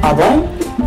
Ah bon?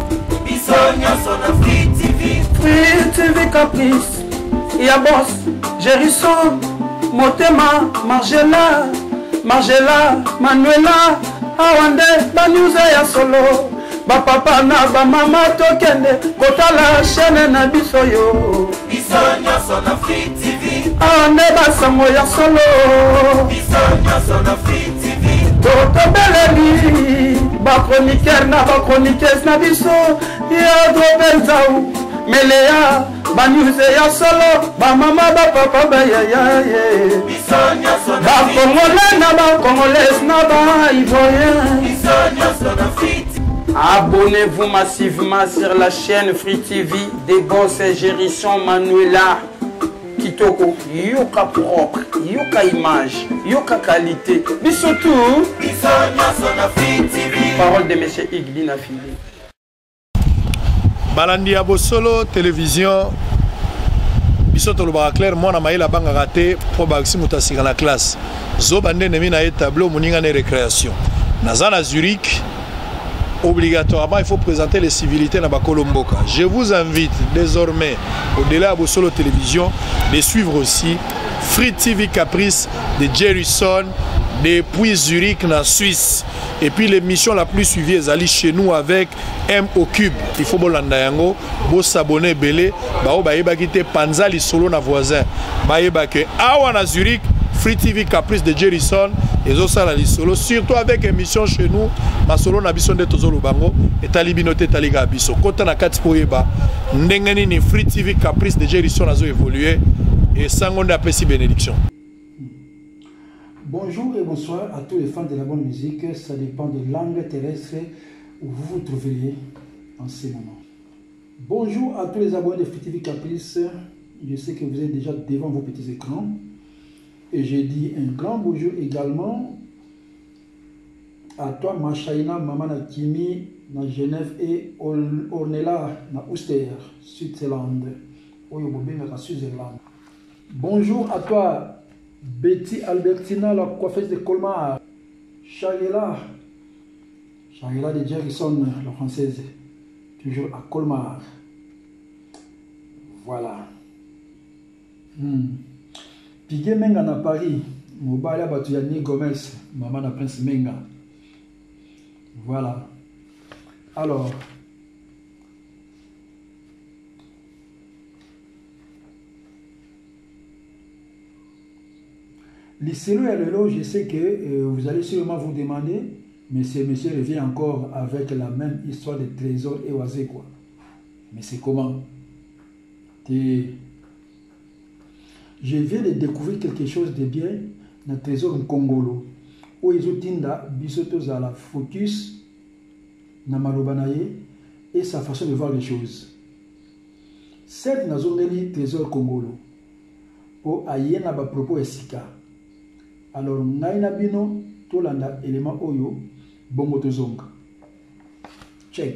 Free TV Caprice, Y'a Boss, Gérisson, Motema, Margela, Manuela, Awande, Banouze ya solo, Papa na mama tokende, Kotala chaîne na biso yo. Bisonya sona Free TV. Awande basango ya solo. Bisonya sona Free TV. Toto beleli, ba chroniqueur na ba chroniqueuse na biso, ya drobenzau, Melea, ba news ya solo, ba mama ba papa ba ya. Bisonya sona Ba congolais na ba congolaise na ba ivoirien. Bisonya sona Free TV. Abonnez-vous massivement sur la chaîne Free TV des Boss et Gérisson Manuela Kitoko. Yoka propre, yoka image, yoka qualité. Mais surtout, parole de M. Iglina Fili. Balandi Abosolo télévision. Bisoto le clair, moi na maïla banga raté pour baxi mutasika la classe. Zobande nemi na tableau moninga ne récréation. Nazana Zurich. Obligatoirement, il faut présenter les civilités dans Bakolomboka. Je vous invite désormais, au-delà de Abosolo Télévision, de suivre aussi Free TV Caprice de Gérisson depuis Zurich en Suisse. Et puis l'émission la plus suivie est allée chez nous avec M au cube. Il faut bolandayango, bo s'abonner belé, bao baeba kite panzali solo na voisin. Baeba que awa Zurich Free TV Caprice de Gérisson et Zosala Lisolo, surtout avec émission chez nous, ma solo na bison de Tozolo Bango et Talibinote Taliga Biso. Kota na Katspoeba, Ndengeni ni Free TV Caprice de Gérisson a évolué et Sangonde a Pessi bénédiction. Bonjour et bonsoir à tous les fans de la bonne musique. Ça dépend de l'angle terrestre où vous vous trouvez en ce moment. Bonjour à tous les abonnés de Free TV Caprice. Je sais que vous êtes déjà devant vos petits écrans. Et je dis un grand bonjour également à toi, Machaïna, Maman Kimi, dans Genève et Ornella, dans Ouster, Switzerland. Bonjour à toi, Betty Albertina, la coiffeuse de Colmar. Shagela de Jerison, la française, toujours à Colmar. Voilà. Pigué Menga na Paris, Mobile Batuyani Gomez, maman na Prince Menga. Voilà. Alors, l'Isselo et le je sais que vous allez sûrement vous demander, mais ce monsieur revient encore avec la même histoire de trésor et oisé quoi. Mais c'est comment? Je viens de découvrir quelque chose de bien dans le trésor Congolo. Où ils ont tinda bisotos à la focus na malobanaye et sa façon de voir les choses. Certes, nous avons le trésor Congolo. Pour ayena ba propos esika. Alors, naina bino tolanda élément oyo bongo tozonga. Check.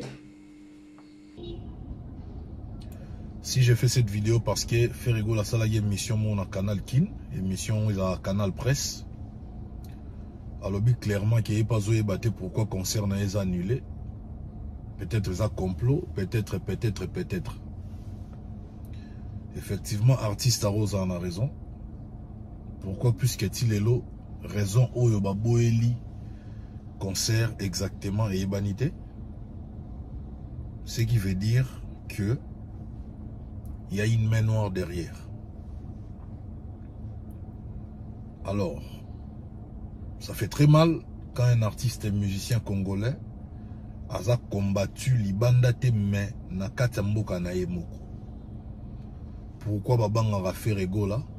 Si je fais cette vidéo parce que Ferrego la salle a émission mon canal Kin, émission à canal presse. Alors bien clairement qu'il n'y a pas de débat pourquoi concerne les annulés. Peut-être ça complot, peut-être. Effectivement, artiste Arose en a raison. Pourquoi puisqu'il est là, raison où yoba boeli concert exactement et ébanité. Ce qui veut dire que il y a une main noire derrière. Alors, ça fait très mal quand un artiste et musicien congolais a combattu l'ibandate mais na katamboka na emoko. Pourquoi babanga va faire ego là?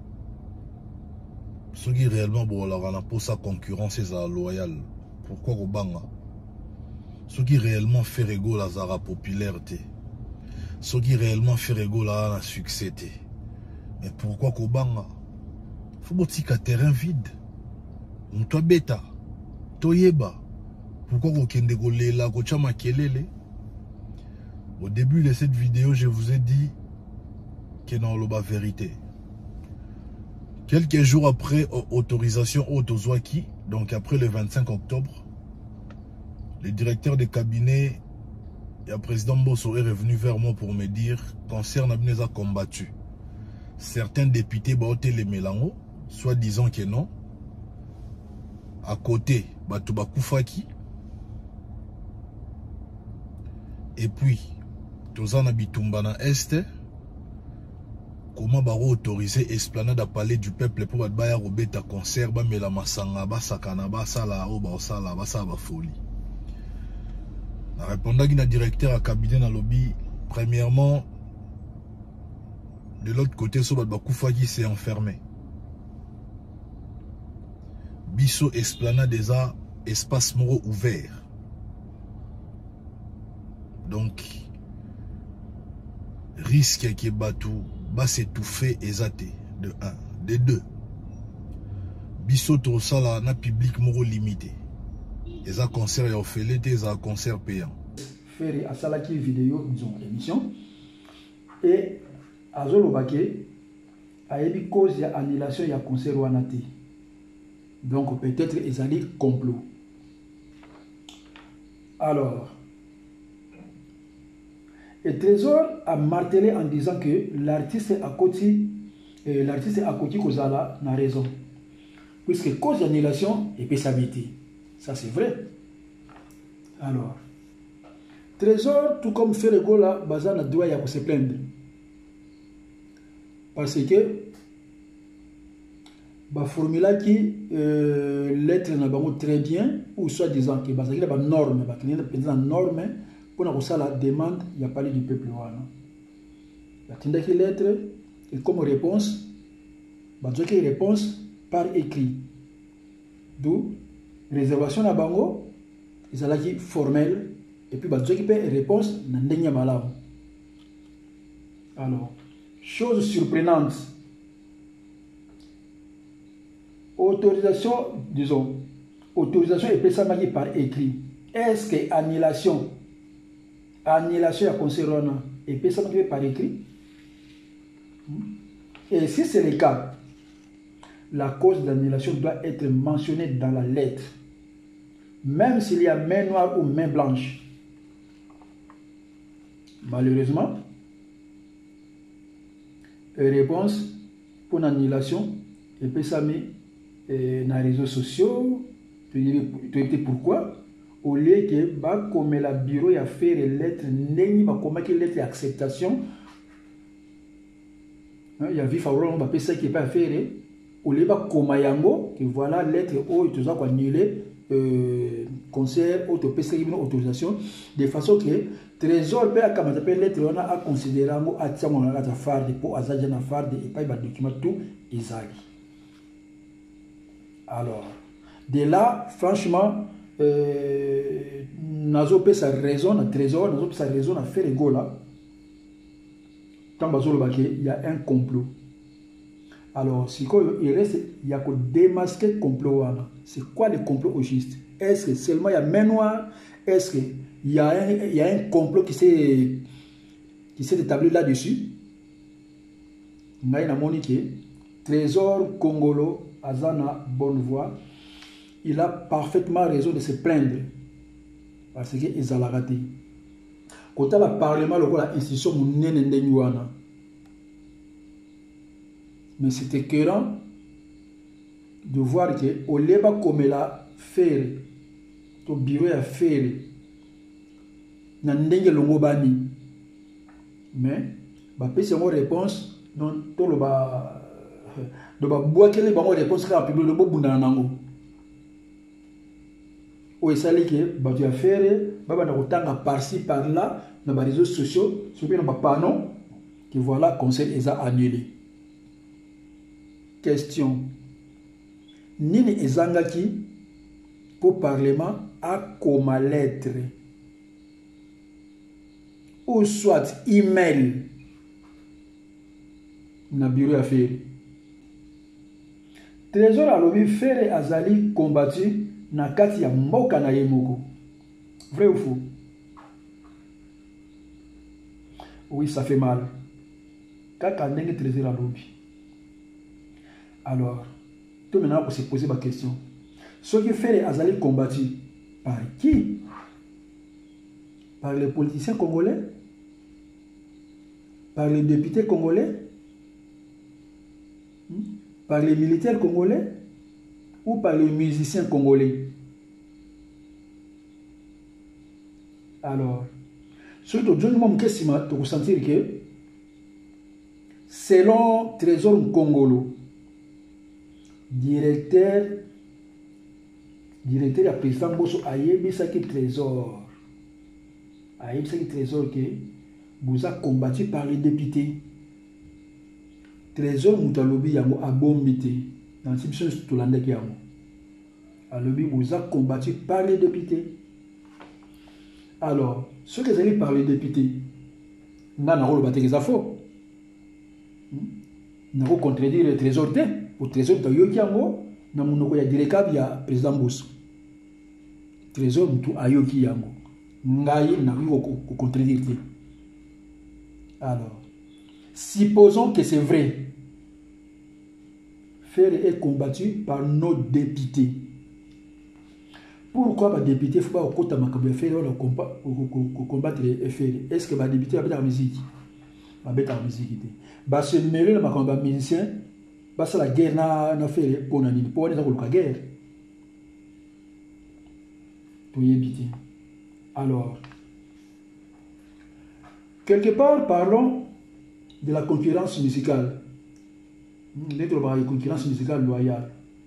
Ceux qui réellement bon pour sa concurrence est loyal. Pourquoi babanga? Ceux qui réellement fait ego la zara popularité. Ceux qui réellement fait ego la succès. Mais pourquoi Kobanga? Faut botika terrain vide. On toi bêta. Toyeba. Pourquoi Kokende Golela Kochama Kelele? Au début de cette vidéo, je vous ai dit que non, le bas vérité. Quelques jours après autorisation Otozwaki, donc après le 25 octobre, le directeur de cabinet le président Bosso est revenu vers moi pour me dire cancer n'a pas combattu. Certains députés baoté les mélango, soit disant que non. À côté, Batouba Koufaki. Et puis, Tozana Bitumbana Est. Comment baro autoriser Esplanade à parler du peuple pour battre Robeta concert, ba mela masanga, ba sakana, ba sala, ba sala, ba sa ba folie. Na répondant à directeur à cabinet dans lobby, premièrement, de l'autre côté, so ba Koufaki s'est enfermé. Bisso Esplanade déjà espace moro ouvert. Donc risque qui est battu va s'étouffer et zaté de 1, de 2. Bisso to sala na public moro limité. Et ça concert et offert et ça concert payant. Faire à sala qui vidéo disons émission et à Zolobake a eu cause de annulation ya concert wanati. Donc peut-être ils allaient complot. Alors, et Trésor a martelé en disant que l'artiste à côté Kozala n'a raison. Puisque cause d'annulation et peut s'habiter. Ça c'est vrai. Alors, Trésor, tout comme Ferregola, Bazana doit y se plaindre. Parce que la formule qui lettre n'a pas très bien ou soit disant que parce qu'il y a une norme, il y a une norme pour la demande, il y a parlé du peuple il y a une lettre et comme réponse, il y a une réponse par écrit. D'où réservation à Bango, il y a une formelle et puis il y a une réponse dans malam. Alors, chose surprenante. Autorisation, disons, autorisation est précisément par écrit. Est-ce que annulation à concernant est précisément par écrit? Et si c'est le cas, la cause d'annulation doit être mentionnée dans la lettre, même s'il y a main noire ou main blanche. Malheureusement, réponse pour l'annulation est précisément dans les réseaux sociaux. Tu sais pourquoi? Au lieu que bah comme la bureau a fait les lettres n'est pas comme que lettre d'acceptation, il y a vu favorable on va ça qui est pas faire au lieu pas comme yango que voilà lettre o tout ça quoi annuler concert autorisation de façon que trésor peut comme ça peut lettre on a considérer ngo atia mon à faire de pour azaja na faire de et pas ba document tout ezali. Alors de là franchement nazo pe sa raison na trésor nazo pe sa raison à faire ego là tant bazolo baké il y a un complot. Alors si il reste il y a que démasquer complot. C'est quoi le complot au juste? Est-ce que seulement il y a main noire? Est-ce que il y a un complot qui s'est établi là-dessus? Ngai na monique trésor congolo azana bonne voix. Il a parfaitement raison de se plaindre parce qu'ils ont raté. Quand le Parlement, l'institution, mais c'est écœurant de voir que au lieu de comme la faire, ton bureau a fait, n'andenge longobani, mais c'est une réponse dont tout le bas de bois quelle est une réponse rapide de bobunda nango. Ou ça les que bah tu as fait bah na kotanga par-ci par-là dans les réseaux sociaux sur bien pas non que voilà conseil les a annulé. Question nini ezangaki pour parlement à comme lettre ou soit email na bureau à faire trésor a lobby faire azali combattu na kati ya mboka na ye moko. Vrai ou faux? Oui, ça fait mal. Kaka ndenge trésor à lobby. Alors, tout maintenant pour se poser ma question. Ce qui fait azali combattu par qui? par les politiciens congolais, par les députés congolais, par les militaires congolais ou par les musiciens congolais. Alors, surtout, je me sentir que selon Trésor Congolo, directeur du président Bosso Ayebisaki Trésor. Ayebisaki Trésor que vous a combattu par les députés. Trésor Moutalobi Yango a bombité. Dans cette mission, tout l'année qui a. Alobi vous a combattu par les députés. Alors, ce que j'ai dit par les députés, n'a pas le bâti des affaires. N'a pas contredire le Trésor. Le Trésor de Yokiango, n'a pas direct via président Bosso. Trésor Moutou Ayoki Yango. Ngaye n'a pas contredire. Alors, supposons que c'est vrai. Faire est combattu par nos députés. Pourquoi les députés ne faut pas combattre les FR? Est-ce que les députés ont la musique? La musique. Se mêler les musiciens, la guerre n'a fait pour la guerre. Pour y éviter. Alors, quelque part, parlons de la concurrence musicale. La concurrence musicale loyale.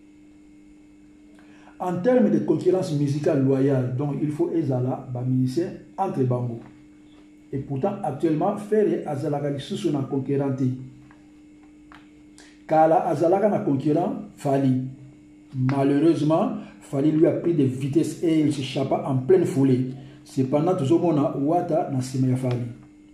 En termes de concurrence musicale loyale, donc il faut ezala ba musicien entre bango. Et pourtant actuellement faire azalaka sous na concurrenté. Kala azalaka na concurrent Fali. Malheureusement, Fali lui a pris de vitesse et il s'échappa en pleine foulée. Cependant toujours mona wata na sima Fali.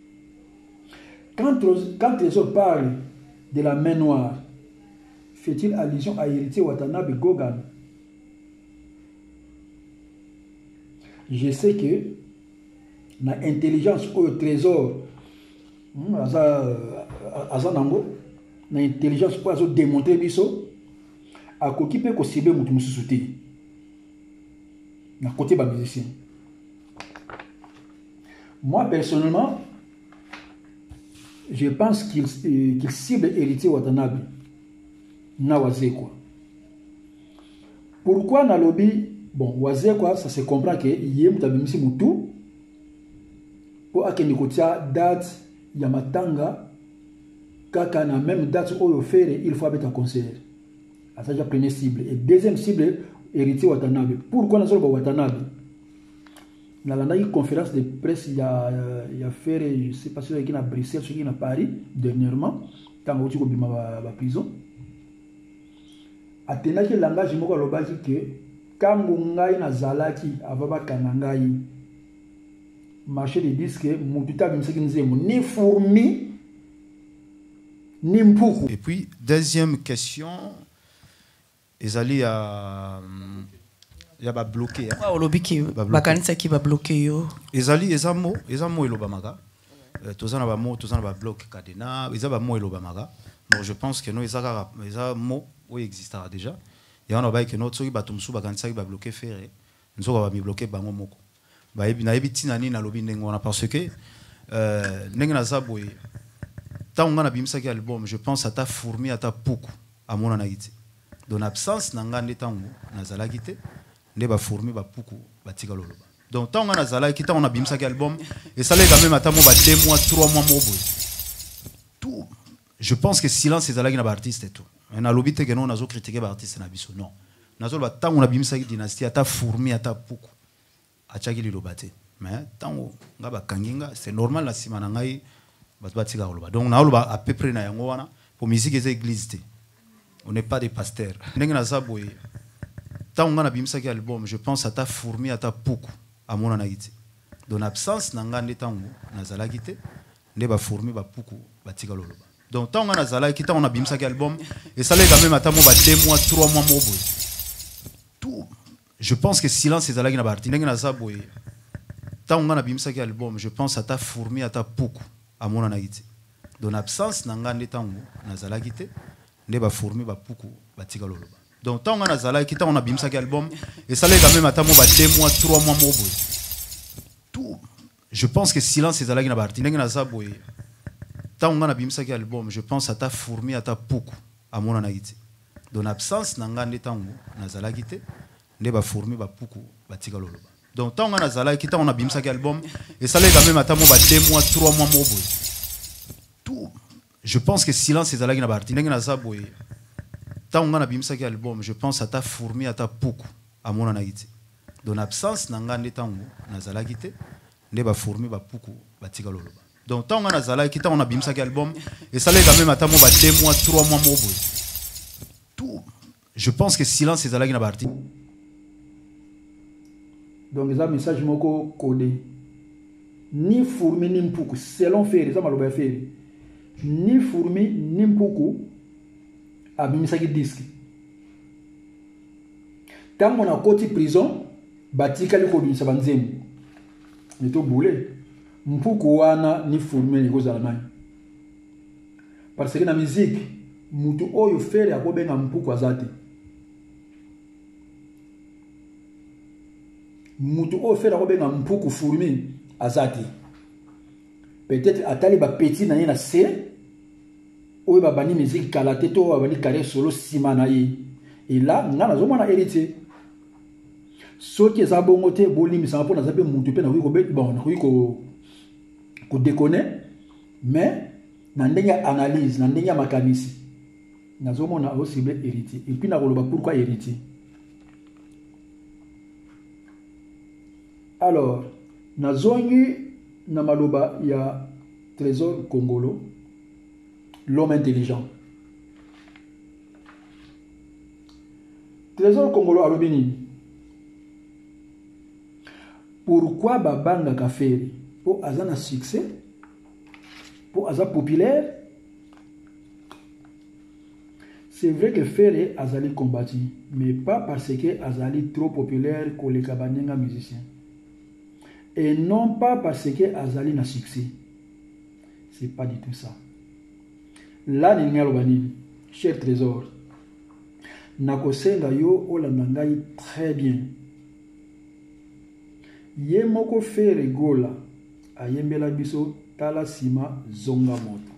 Quand Trésor parle de la main noire, fait-il allusion à héritier Watanabe Gogan? Je sais que l'intelligence au Trésor, l'intelligence pour démontrer biso, à quoi qui peut cibler mon souté, à côté des musiciens. Moi personnellement, je pense qu'il cible héritier Watanabe. Pourquoi na lobby? Bon, Wazekwa, ça se comprend que yé mutabimisi mutu pour akende kotia date ya matanga kaka na même date oyo faire il faut avoir un concert. Ça déjà première cible et deuxième cible héritier Watanabe. Pourquoi na zolo Watanabe? Na landa une conférence de presse il y a fait je sais pas si il y a à Bruxelles, il y a à Paris dernièrement quand on a bima ba prison. Atenaki langage moko lobaki que quand ngai na zalaki avaba kanangai marché de disque mututa bimseki nzemo ni fourmi ni mpuku. Et puis deuxième question ezali ya ba bloqué wa olobiki bakanisa ki ba bloqué yo ezali ezamo elobamaka tozana ba mo tozana ba bloc cadena ezaba mo elobamaka. Bon, je pense que nous ezaka mo où existera déjà. Il y a un bail que notre soki batumsu bakanisa ki ba bloquer faire nous va mi bloquer bango moko ba ebi na ebi tinani na lobi ndengo na parce que ndenge na zaboy tanga na bimsa ki album je pense à ta fourmi à ta pouku à mon anaïti dans absence nanga ndetango na zalaki te nde ba fourmi ba pouku batika loloba donc tanga na zalaki ta on a bimsa ki album et ça les quand même ata mo ba 2 mois 3 mois mo boy tout je pense que silence c'est zalaki na ba artiste et tout. On a l'obité que nous on a critiqué les artistes na biso non. Nazo ba tant on a bimisa ki dynastie ata fourmi ata pouku. Achaki li lobate. Mais tant nga ba kanginga c'est normal la sima na ngai ba tika loba. Donc na loba à peu près na yango wana pour musique des églises té. On n'est pas des pasteurs. Ndenge na za boy. Tant on a bimisa ki album je pense ata fourmi ata pouku à mon anaïti. Dans absence nanga ndetango na zalaki té nde ba fourmi ba pouku ba tika loba. Donc tant on a zala qui on a bimsa qui album et ça les quand même attends mo ba 2 mois 3 mois mo boy tout je pense que silence c'est zala qui na parti ndenge na za boy tant on a bimsa qui album je pense à ta fourmi à ta pouku à mon anaïti dans absence nanga ndetango na zala qui te nde ba fourmi ba pouku ba tika loloba donc tant on a zala qui on a bimsa qui album et ça les quand même attends mo ba 2 mois 3 mois mo boy tout je pense que silence ezalaki na barti ndenge naza boye ntango nga nabimisaki album je pense ata fourmi ata puku amonanaki te donc absence na nga nde ntango nazalaki te nde bafourmi bapuku batika loloba donc ntango nga nazalaki ntango nabimisaki album esalaki quand même ata mo ba 2 mois 3 mois moko boye tout je pense que silence ezalaki na barti ndenge naza boye ntango nga nabimisaki album je pense ata fourmi ata puku amonanaki te donc absence na nga nde ntango nazalaki te nde bafourmi bapuku batika loloba donc ntango nga nazalaki ntango nabimisaki album esalaki quand même ata mo ba 2 mois 3 mois moko boye tout je pense que silence ezalaki na barti donc eza message moko codé ni fourmi ni mpuku selon Ferry eza maloba ya Ferry ni fourmi ni mpuku abimisaki disque ntango na koti prison batikali kobimisa banzembo meto bule mpuku wana ni fourmi ekozala nani parce que na musique mutu oyo Ferry akobenga mpuku aza te mutu oyo Ferry akobenga mpuku fourmi aza te peut-être atali bapeti na ye na se oyo babani musique kala te to babani carrière solo nsima na ye et là nga nazomona héritier soki eza bongo te bolimisanga mpo naza mpe mutu mpe nakoki kodekone mais na ndenge ya analyse na ndenge ya makanisi nazomona osible héritier et puis nakoloba pourquoi héritier. Alors nazongi na maloba ya Trésor Kongolo, l'homme intelligent. Trésor Kongolo alobini pourquoi babanga ka Ferry po azana succès po aza populaire. C'est vrai que Ferry azali combattu, mais pas parce que azali trop populaire que les kabanenga musiciens. Et non pas parce que azali na succès. C'est pas du tout ça. Là, cher Trésor, nakosenga yo olandangai très bien. Ye moko Ferry gola ayembela biso tala sima zonga moto.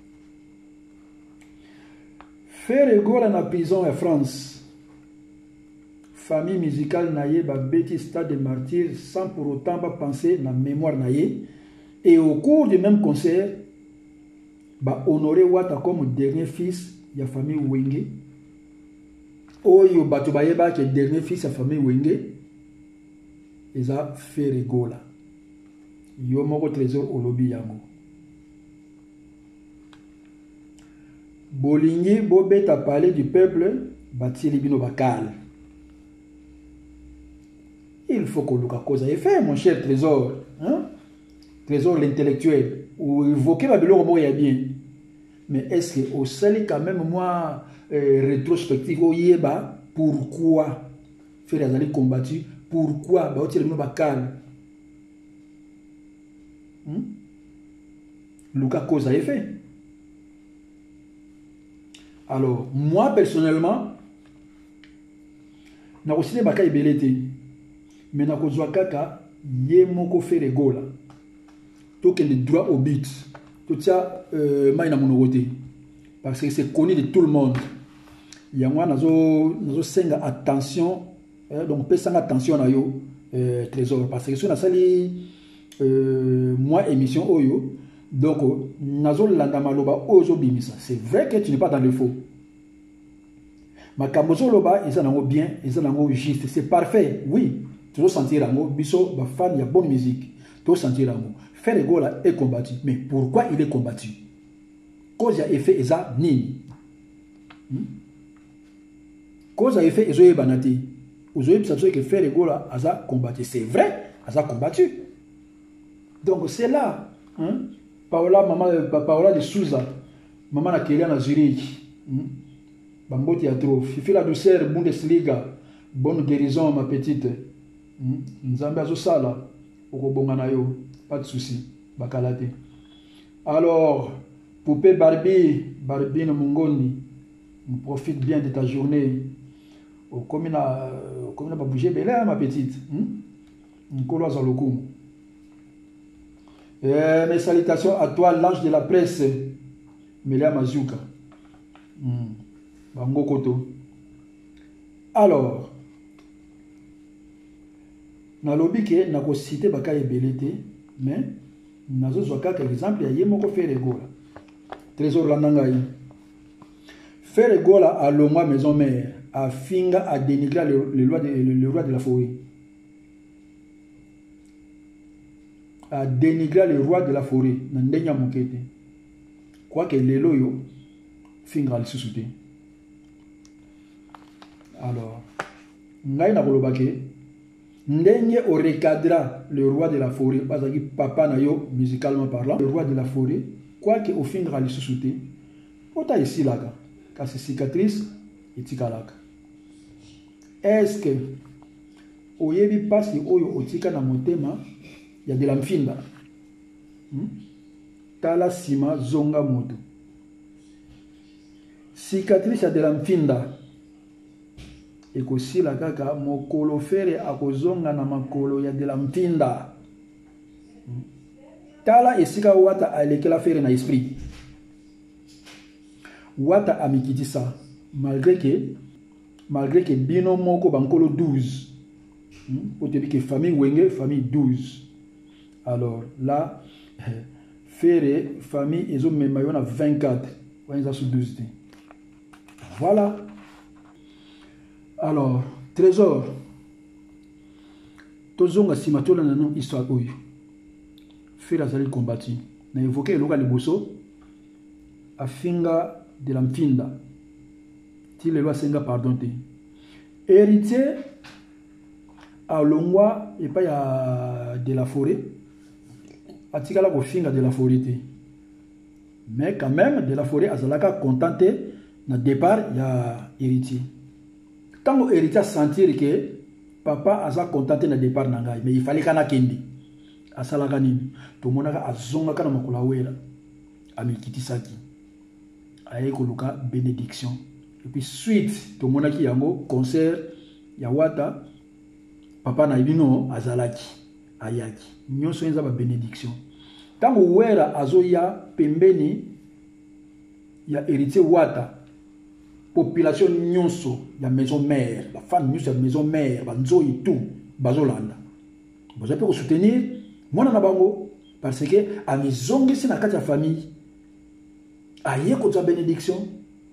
Ferry gola na prison en France. Famille musicale naye ba beti stade de martyr sans pour autant pas penser na mémoire naye. Et au cours du même concert, ba honoré Wata comme dernier fils ya famille Wenge. Oyo bato bayeba ke dernier fils ya famille Wenge. Eza Ferry gola. Yo moko Trésor olobi yango. Bolingi bobeta parler du peuple, batili bino bakal. Il faut que Luka cause ait fait, mon cher Trésor. Hein? Trésor l'intellectuel. Ou évoquer ma biloko mo ya bien. Mais est-ce que au sali quand même moi rétrospective au yeba pourquoi Ferry azali combattu, pourquoi ba otile bino bakal. Luka cause ait fait. Alors, moi personnellement, na aussi les bakay belete. Mais na kozwa kaka ye moko Ferry gola. To que le droit au but. Tout ça maina monogoté. Parce que c'est connu de tout le monde. Yangwa nazo senga attention donc pesanga attention na yo Trésor parce que sur na sali moi émission oyo donc nazo landa maloba ozo bimisa. C'est vrai que tu n'es pas dans le faux. Makambo loba ils en ont bien, ils en ont juste, c'est parfait. Oui. Tu dois sentir l'amour, biso, ba fan, il y a bonne musique. Tu dois sentir l'amour. Ferry gola est combattu. Mais pourquoi il est combattu? Cause à effet eza nini. Cause à effet ezoye banati. Ozoye psatsoye que Ferry gola aza combattu. C'est vrai, aza combattu. Donc c'est là. Paola de Souza. Maman na Kélia na Zurich. Bamboti ya trop. Fifi la douceur, Bundesliga. Bonne guérison ma petite. Nzambe azosala okobonga na yo, pas de souci, bakalate. Alors, poupée Barbie no Mongoni, profite bien de ta journée. Comme il a pas bougé, ma petite. Nkolo azalokumu. Mes salutations à toi, l'ange de la presse, Melia Mazuka. Bango Koto. Alors, nalobi ke nako cité baka ebelete, mais nazo zwaka par exemple ya yemoko faire gola. Trésor lanangai. Faire gola à Longwa maison mère, à Finga à dénigrer le roi de la forêt. À dénigrer le roi de la forêt, Nandenya Mokete. Quoique les loyo, Finga le sous-souté. Alors, Ngai na kolobake, Ndenye au recadra le roi de la forêt, parce que papa na yo, musicalement parlant, le roi de la forêt, quoique au Finga le sous-souté, ota ici là, car c'est cicatrice et tikalaka. Est-ce que, oyebi pasi oyo otika na motema, il y a de la mfinda. Tala sima zonga moto. Cicatrice ya de la mfinda. Eko sila kaka mokolo fere akozonga na makolo ya de la mfinda. Tala esika wata alekela fere na esprit. Wata amikitisa. Malgré que bino moko bankolo 12. Otebi que famille wenge, famille 12. Alors là, Fere, famille, ils ont même 24. Ils ont sous 12. Voilà. Alors, trésor. Tozonga simatola na non histoire oyo. Fere azali combattu. Na évoqué loka liboso. Afinga de la mfinda. Ti le loi senga pardonné. Héritier à Longwa et pas ya de la forêt. Atikala ko finga de la forêt. Mais quand même de la forêt azalaka contenté na départ ya héritier. Tant que héritier sentir que papa aza contenté na départ na ngai, mais il fallait kana kendi. Asalaka nini? To monaka azonga kana makula wela. Amikitisaki. Aye koluka bénédiction. Et puis suite to monaki yango concert ya wata papa na ibino azalaki. Ayaki. Nyonso enza ba bénédiction. Tango wera azoya pembeni ya héritier wata population nyonso ya maison mère, la femme nyonso ya maison mère, banzo et tout, bazolanda. Vous avez pu soutenir mwana na bango parce que a mizongi si na kati ya famille aye ko za bénédiction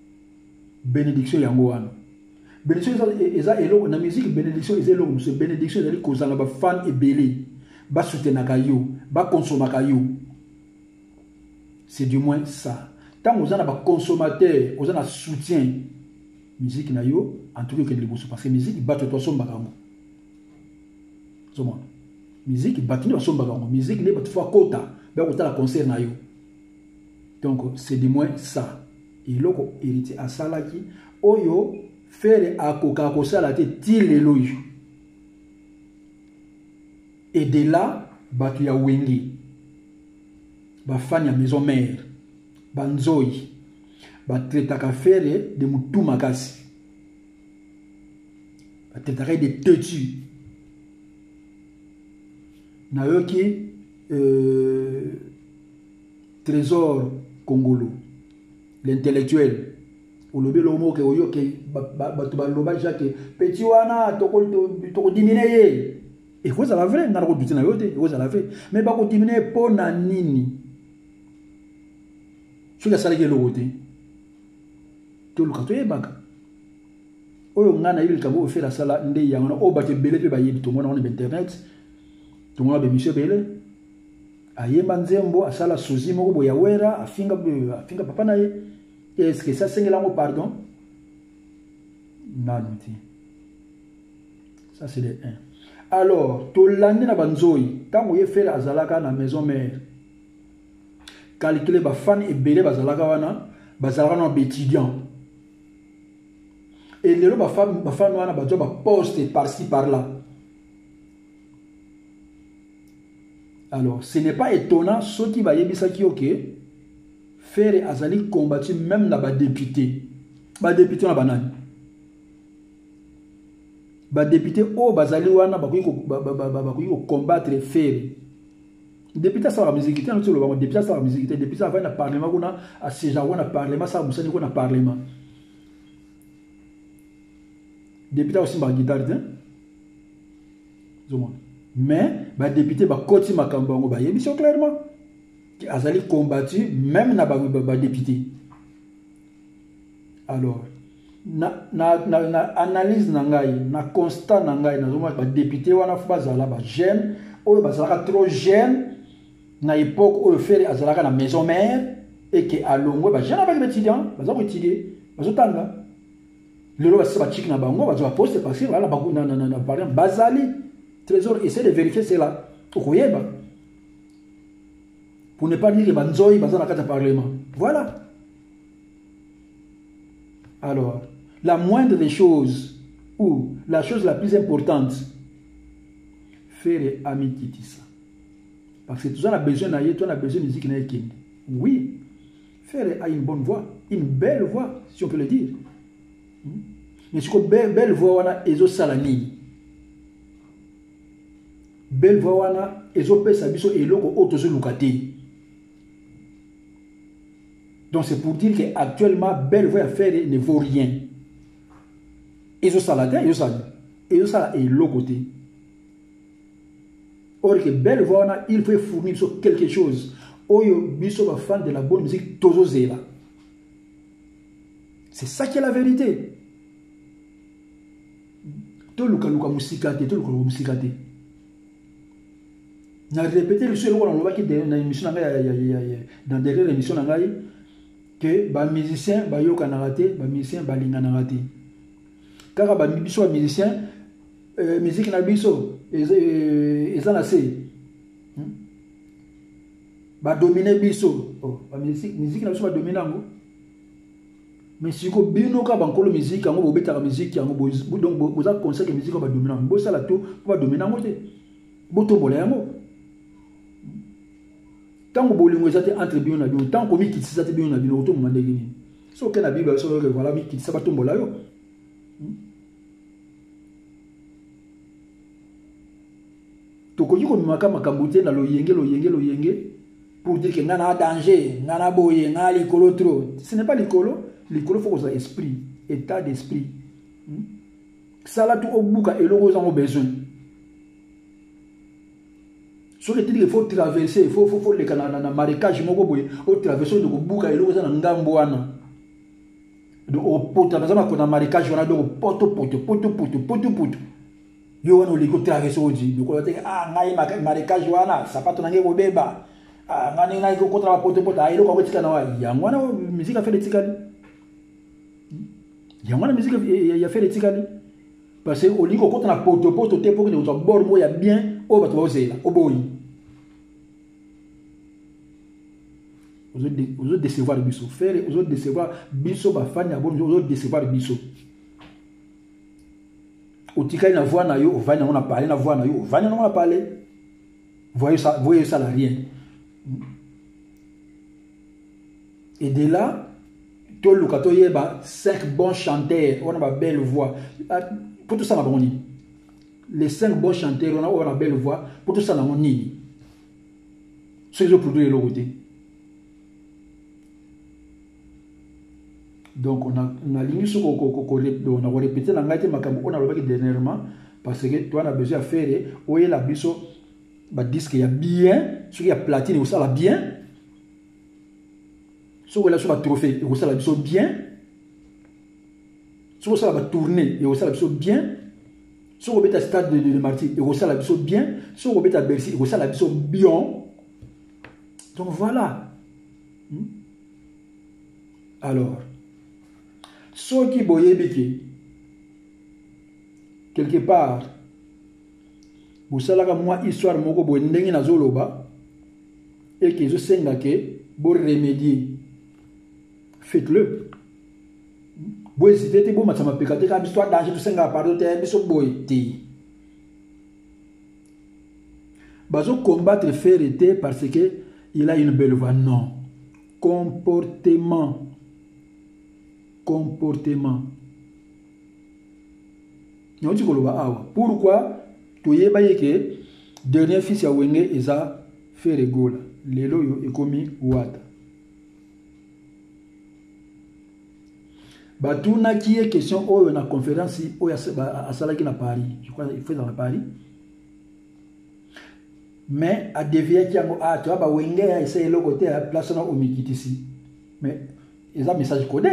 yango wana. Bénédiction eza elo na musique bénédiction eza elo c'est bénédiction ezali kozanga ba fan ebele. Ba soutenaka yo, ba consomaka yo. C'est du moins ça. Tant que vous avez un consommateur, vous avez un soutien, musique na yo, en tout cas que les bosso parce que musique bat toi son bagango. Zoma. Musique bat toi son bagango, musique ne bat fois quota, ba ko ta concert na yo. Donc c'est du moins ça. Et loko héritier à salaki oyo faire akoka ko sala te tilelo yo. Et de là, batu ya wengi, ba fan ya maison mère, banzoi, ba tretaka fere de mutu makasi, ba tretaka de tetu. Na yoki trésor congolo, l'intellectuel, ou le belo mo ke oyo ke batu ba loba jake petit wana toko diminuer. Et vous avez vrai, n'a pas de na yote, vous avez vrai. Mais pas continuer pour na nini. Sur la salle de l'autre. Tout le cadeau est baka. Oyo ngana il kabo fait la salle ndé yangana o ba te belé pe ba yebi to mona on internet. To mona be monsieur belé. Aye manzembo asala sozi moko boya wera afinga papa na ye. Est-ce que ça sengela mo pardon? Non, ça c'est le 1. Alors, to landi na banzoi, quand vous fait azalaka na maison mère, calculer ba fan et belé bazalaka wana, bazalaka na étudiant. Et les ba fan wana ba poste par-ci par-là. Alors, ce n'est pas étonnant ce qui va yebisa ki OK, faire azali combattu même na ba député. Ba député na banani. Ba député o bazali wana bakoki ko combattre faire Député ça la musique, tu le vois, député ça la musique, député ça va dans parlement qu'on a à ces gens on a parlement ça vous savez qu'on a parlement. Député aussi ma guitare hein. Mais ba député ba koti makambo ngo ba yebiso clairement qui azali combattu même na ba député. Alors na analyse na ngai na constat na ngai na zoma ba député wana fa bazala ba jeune oyo bazalaka trop jeune na époque oyo fere azalaka na maison mère et que alongwe ba jeune avec étudiant bazako étudier bazotanga lelo ba saba chik na bango bazwa poste parce que voilà ba na par exemple bazali trésor essaie de vérifier cela okoyeba pour ne pas dire que banzoi bazana kata parlement voilà. Alors la moindre des choses ou la chose la plus importante faire ami kitisa parce que tout ça a besoin d'ailleurs toi on a besoin de musique na ekende oui faire a une bonne voix une belle voix si on peut le dire mais ce que belle voix wana ezo salani belle voix wana ezo pesa biso eloko otozo lukati donc c'est pour dire que actuellement belle voix à faire ne vaut rien ezo salade ezo sala eloko te. Or que belle voix il faut fournir sur quelque chose. Oyo biso ba fan de la bonne musique tozo zela. C'est ça qui est la vérité. To luka musikate, to luka musikate. Na répéter le seul on va qui dans émission dans derrière l'émission ngai que ba musicien ba yoka na raté, ba musicien ba linga na raté. Car ba biso musicien musique na biso eza na se ba dominer biso ba musique na biso ba dominer ngo mais si ko bino ka bankolo musique ngo bo betaka musique ngo donc boza conseil que musique ba dominer bo sala to ba dominer ngo te bo tombola yango tango bolingo ezate entre bino na bino tango mi kitisa te bino na bino to mande gini so ke na bible so voilà mi kitisa ba tombola yo. Tokoki ko maka makambuté na loyenge pour dire que ngana danger ngana boye ngana likolo trop ce n'est pas likolo faut que ça esprit état d'esprit ça là tout obuka eloko zango besoin so que il faut traverser il faut le canal na marécage moko boye o traverser de buka eloko za na ngambo wana donc o pota bazama ko na marécage wana donc poto yo wana oliko traverser oji biko te ngai marécage wana sapato nange ko beba ngani ngai ko kontra poto ailo ko tika na wa yango wana musique a fait des tikali yango wana musique ya fait des tikali parce que oliko kontra poto te pour que nous bord mo ya bien o bato bazela oboyi ozo décevoir biso faire ozo décevoir biso ba fanya bon ozo décevoir biso. Otika na voix na yo ovanya on a parlé na voix na yo ovanya on a parlé voyez ça là rien et de là to lukato yeba 5 bons chanteurs on a ba belle voix pour tout ça na boni les 5 bons chanteurs on a belle voix pour tout ça na nini ce que je produis le côté. Donc on a ligne sur on a répété la ngate makambo on a répété dernièrement parce que toi on a besoin à faire oye la biso ba disque ya bien sur ya platine ou ça la bien sur la sur ba trophée ou ça la biso bien sur ça la tourner et ça la biso bien sur au beta stade de Marty et ça la biso bien sur au beta Bercy et ça la biso bien donc voilà alors ceux qui boyebiki quelque part vous savez que moi histoire moko boye ndenge na zoloba et que je senga que bo remédier faites-le boye c'était bon matama pekate ka histoire danger to senga pardon te biso boye te bazo combattre faire été parce que il a une belle voix non comportement pourquoi tu yeba que dernier fils ya wenge eza faire rigola lelo yo ekomi wata batuna qui est question oyo na conférence oyo asalaki na Paris, je crois il fait dans Paris, mais a dévié qui yango tu vois ba wenge ya essayer le côté à place na omikitisi, mais ils ont message codé.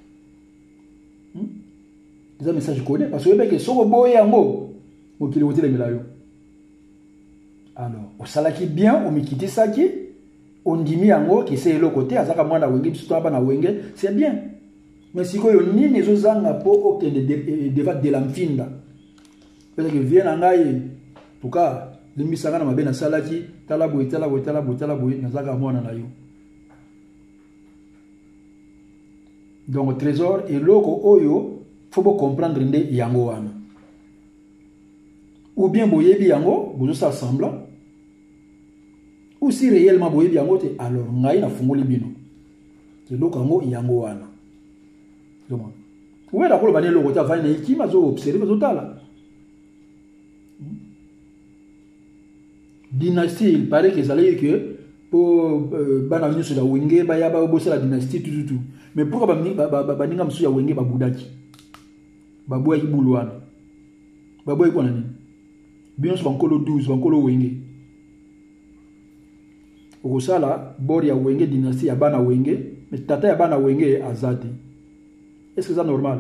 Ils ont message codé parce que soko boye yango mokili wotele melayo. Alors, au salaki bien, au mikiti saki, on dit mi yango qui c'est le côté, azaka mwana wenge, tu dois pas na wenge, c'est bien. Mais si ko yo ni nezo zanga po o que deva de l'amfinda. Parce que vient ngai, en tout cas, le misanga na mabena salaki, tala boy na zaka mwana na yo. Donc trésor et loko oyo, faut pas comprendre ndé yango wana. Ou bien boyebi yango, bozo ça semblant. Ou si réellement boyebi yango te, alors ngai na fungoli bino. Ke loko yango yango wana. Donc, où est la cour banane loko ta va na iki mazo observer mazo tala. Dynastie, il paraît que ça allait que pour bana venu sur la wenge ba ya ba bosser la dynastie tout. Mais pourquoi ba ninga msu ya wenge ba budaki. Ba boya ki bulwana. Ba boya ko nani? Bien sur bankolo 12, bankolo wenge. Okosala bori ya wenge dynastie ya bana wenge, mais tata ya bana wenge azati. Est-ce que c'est normal?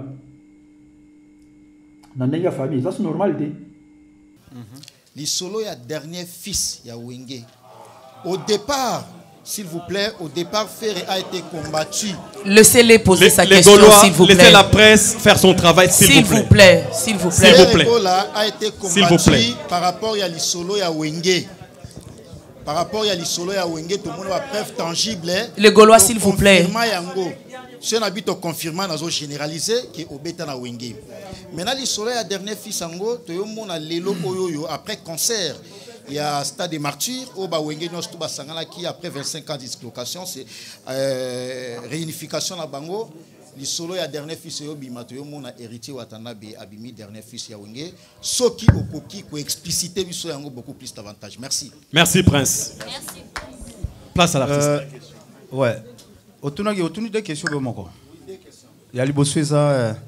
Dans la famille, ça c'est normal. L'Isolo est le dernier fils ya wenge. Au départ, s'il vous plaît, au départ, Ferré a été combattu. Laissez-les poser sa question, s'il vous plaît. Laissez la presse faire son travail, s'il vous plaît. S'il vous plaît. Ferré a été combattu par rapport à l'Isolo ya wenge. Par rapport à l'Isolo ya wenge, tout le monde a preuve tangible. Les Gaulois, s'il vous plaît. Si on habite au confirmant, on a généralisé qui est au bêta na wenge. Maintenant, l'Isolo ya dernier fils ango, tout le monde a l'élo oyoyo après concert. Il y a Stade des Martyrs, au Bawenge, qui après 25 ans de dislocation, c'est réunification à Bango. L'Isolo ya dernier fils Bimatoyo, mon héritier Watanabe, Abimi, dernier fils Yawenge. Soki Okoki, qui explicité beaucoup plus d'avantages. Merci. Merci, Prince. Merci. Place à l'artiste. Ouais. Autour des questions, il y a les bossueza.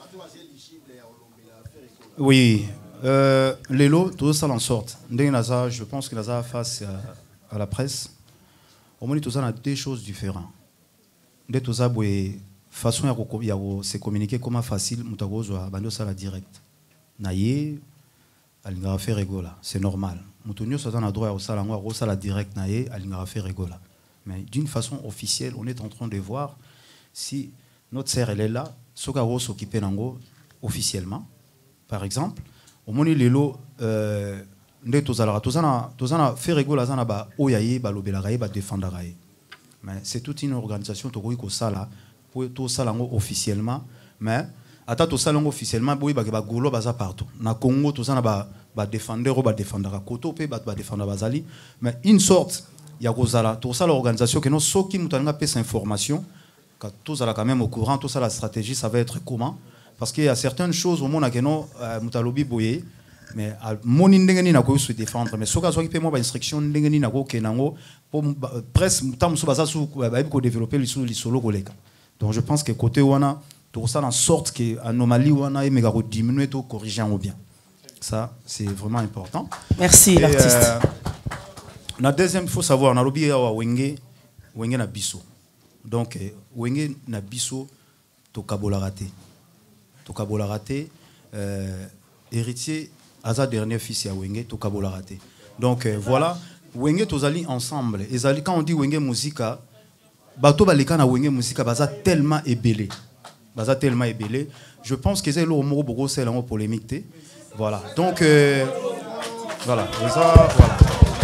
Oui. Lélo, tout ça en sorte. Je pense qu'il a face à la presse. Au moins, tout ça a deux choses différentes. De tout ça, façon de se communiquer comment facile, ça la direct. Naye, alinga faire rigola, c'est normal. Mutunyo ça a droit au salangwa, au sala direct naye, alinga faire rigola. Mais d'une façon officielle, on est en train de voir si notre sœur elle est là, soka ro s'occuper nango officiellement. Par exemple, au moni lelo nde tozana fait rigola zana ba oyaye ba lobelagaye ba défendagaye. Mais c'est toute une organisation to ko sala pour to salango officiellement, mais ata to salango officiellement boy ba golo baza partout. Na Congo tozana ba défendeur ba défendara koto pe ba défendara bazali, mais une sorte ya kozala to sala organisation que non soki mutanga pe cette information que tous ala quand même au courant, tout ça la stratégie ça va être comment, parce qu'il y a certaines choses au monde que non mutalobi boye. Mais mon ndengeni na ko se défendre mais soka soki pe mo ba instruction ndengeni na ko kenango pour presse tam so baza su ba ko développer l'isolo koleka. Donc je pense que côté wana tout ça en sorte que anomalie wana et méga diminuer to corriger en bien. Ça c'est vraiment important. Merci l'artiste. La deuxième il faut savoir na lobi ya wenge na biso. Donc wenge na biso to kabola raté. To kabola raté héritier Aza dernier fils ya Wenge to kabola raté. Donc voilà, Wenge tozali ensemble. Et quand on dit Wenge musica, bato baleka na Wenge musica baza tellement ébélé. Baza tellement ébélé. Je pense que c'est le mot beaucoup c'est la polémique. Voilà. Donc voilà, ça voilà.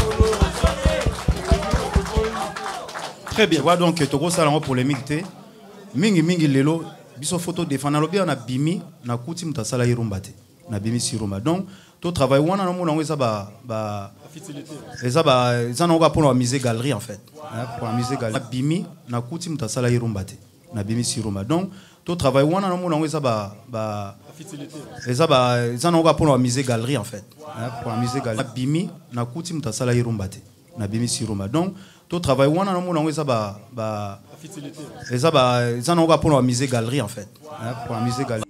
Très bien. Voilà donc to ça la polémique. Mingi lelo biso photo défendre lobi na bimi na kuti mutasala irumbate. Na bimi sirumba. Donc tout travail wana na mona ngeza ba eza na nga pour la musée galerie en fait pour la musée galerie bimi na kuti mutasala irumbate na bimi sirumba. Donc tout travail wana na mona ngeza eza na nga pour la musée galerie en fait pour la musée galerie bimi na kuti mutasala irumbate na bimi siroma donc to travail wana na mona ngeza ça n'a pas pour la musée galerie en fait pour la musée galerie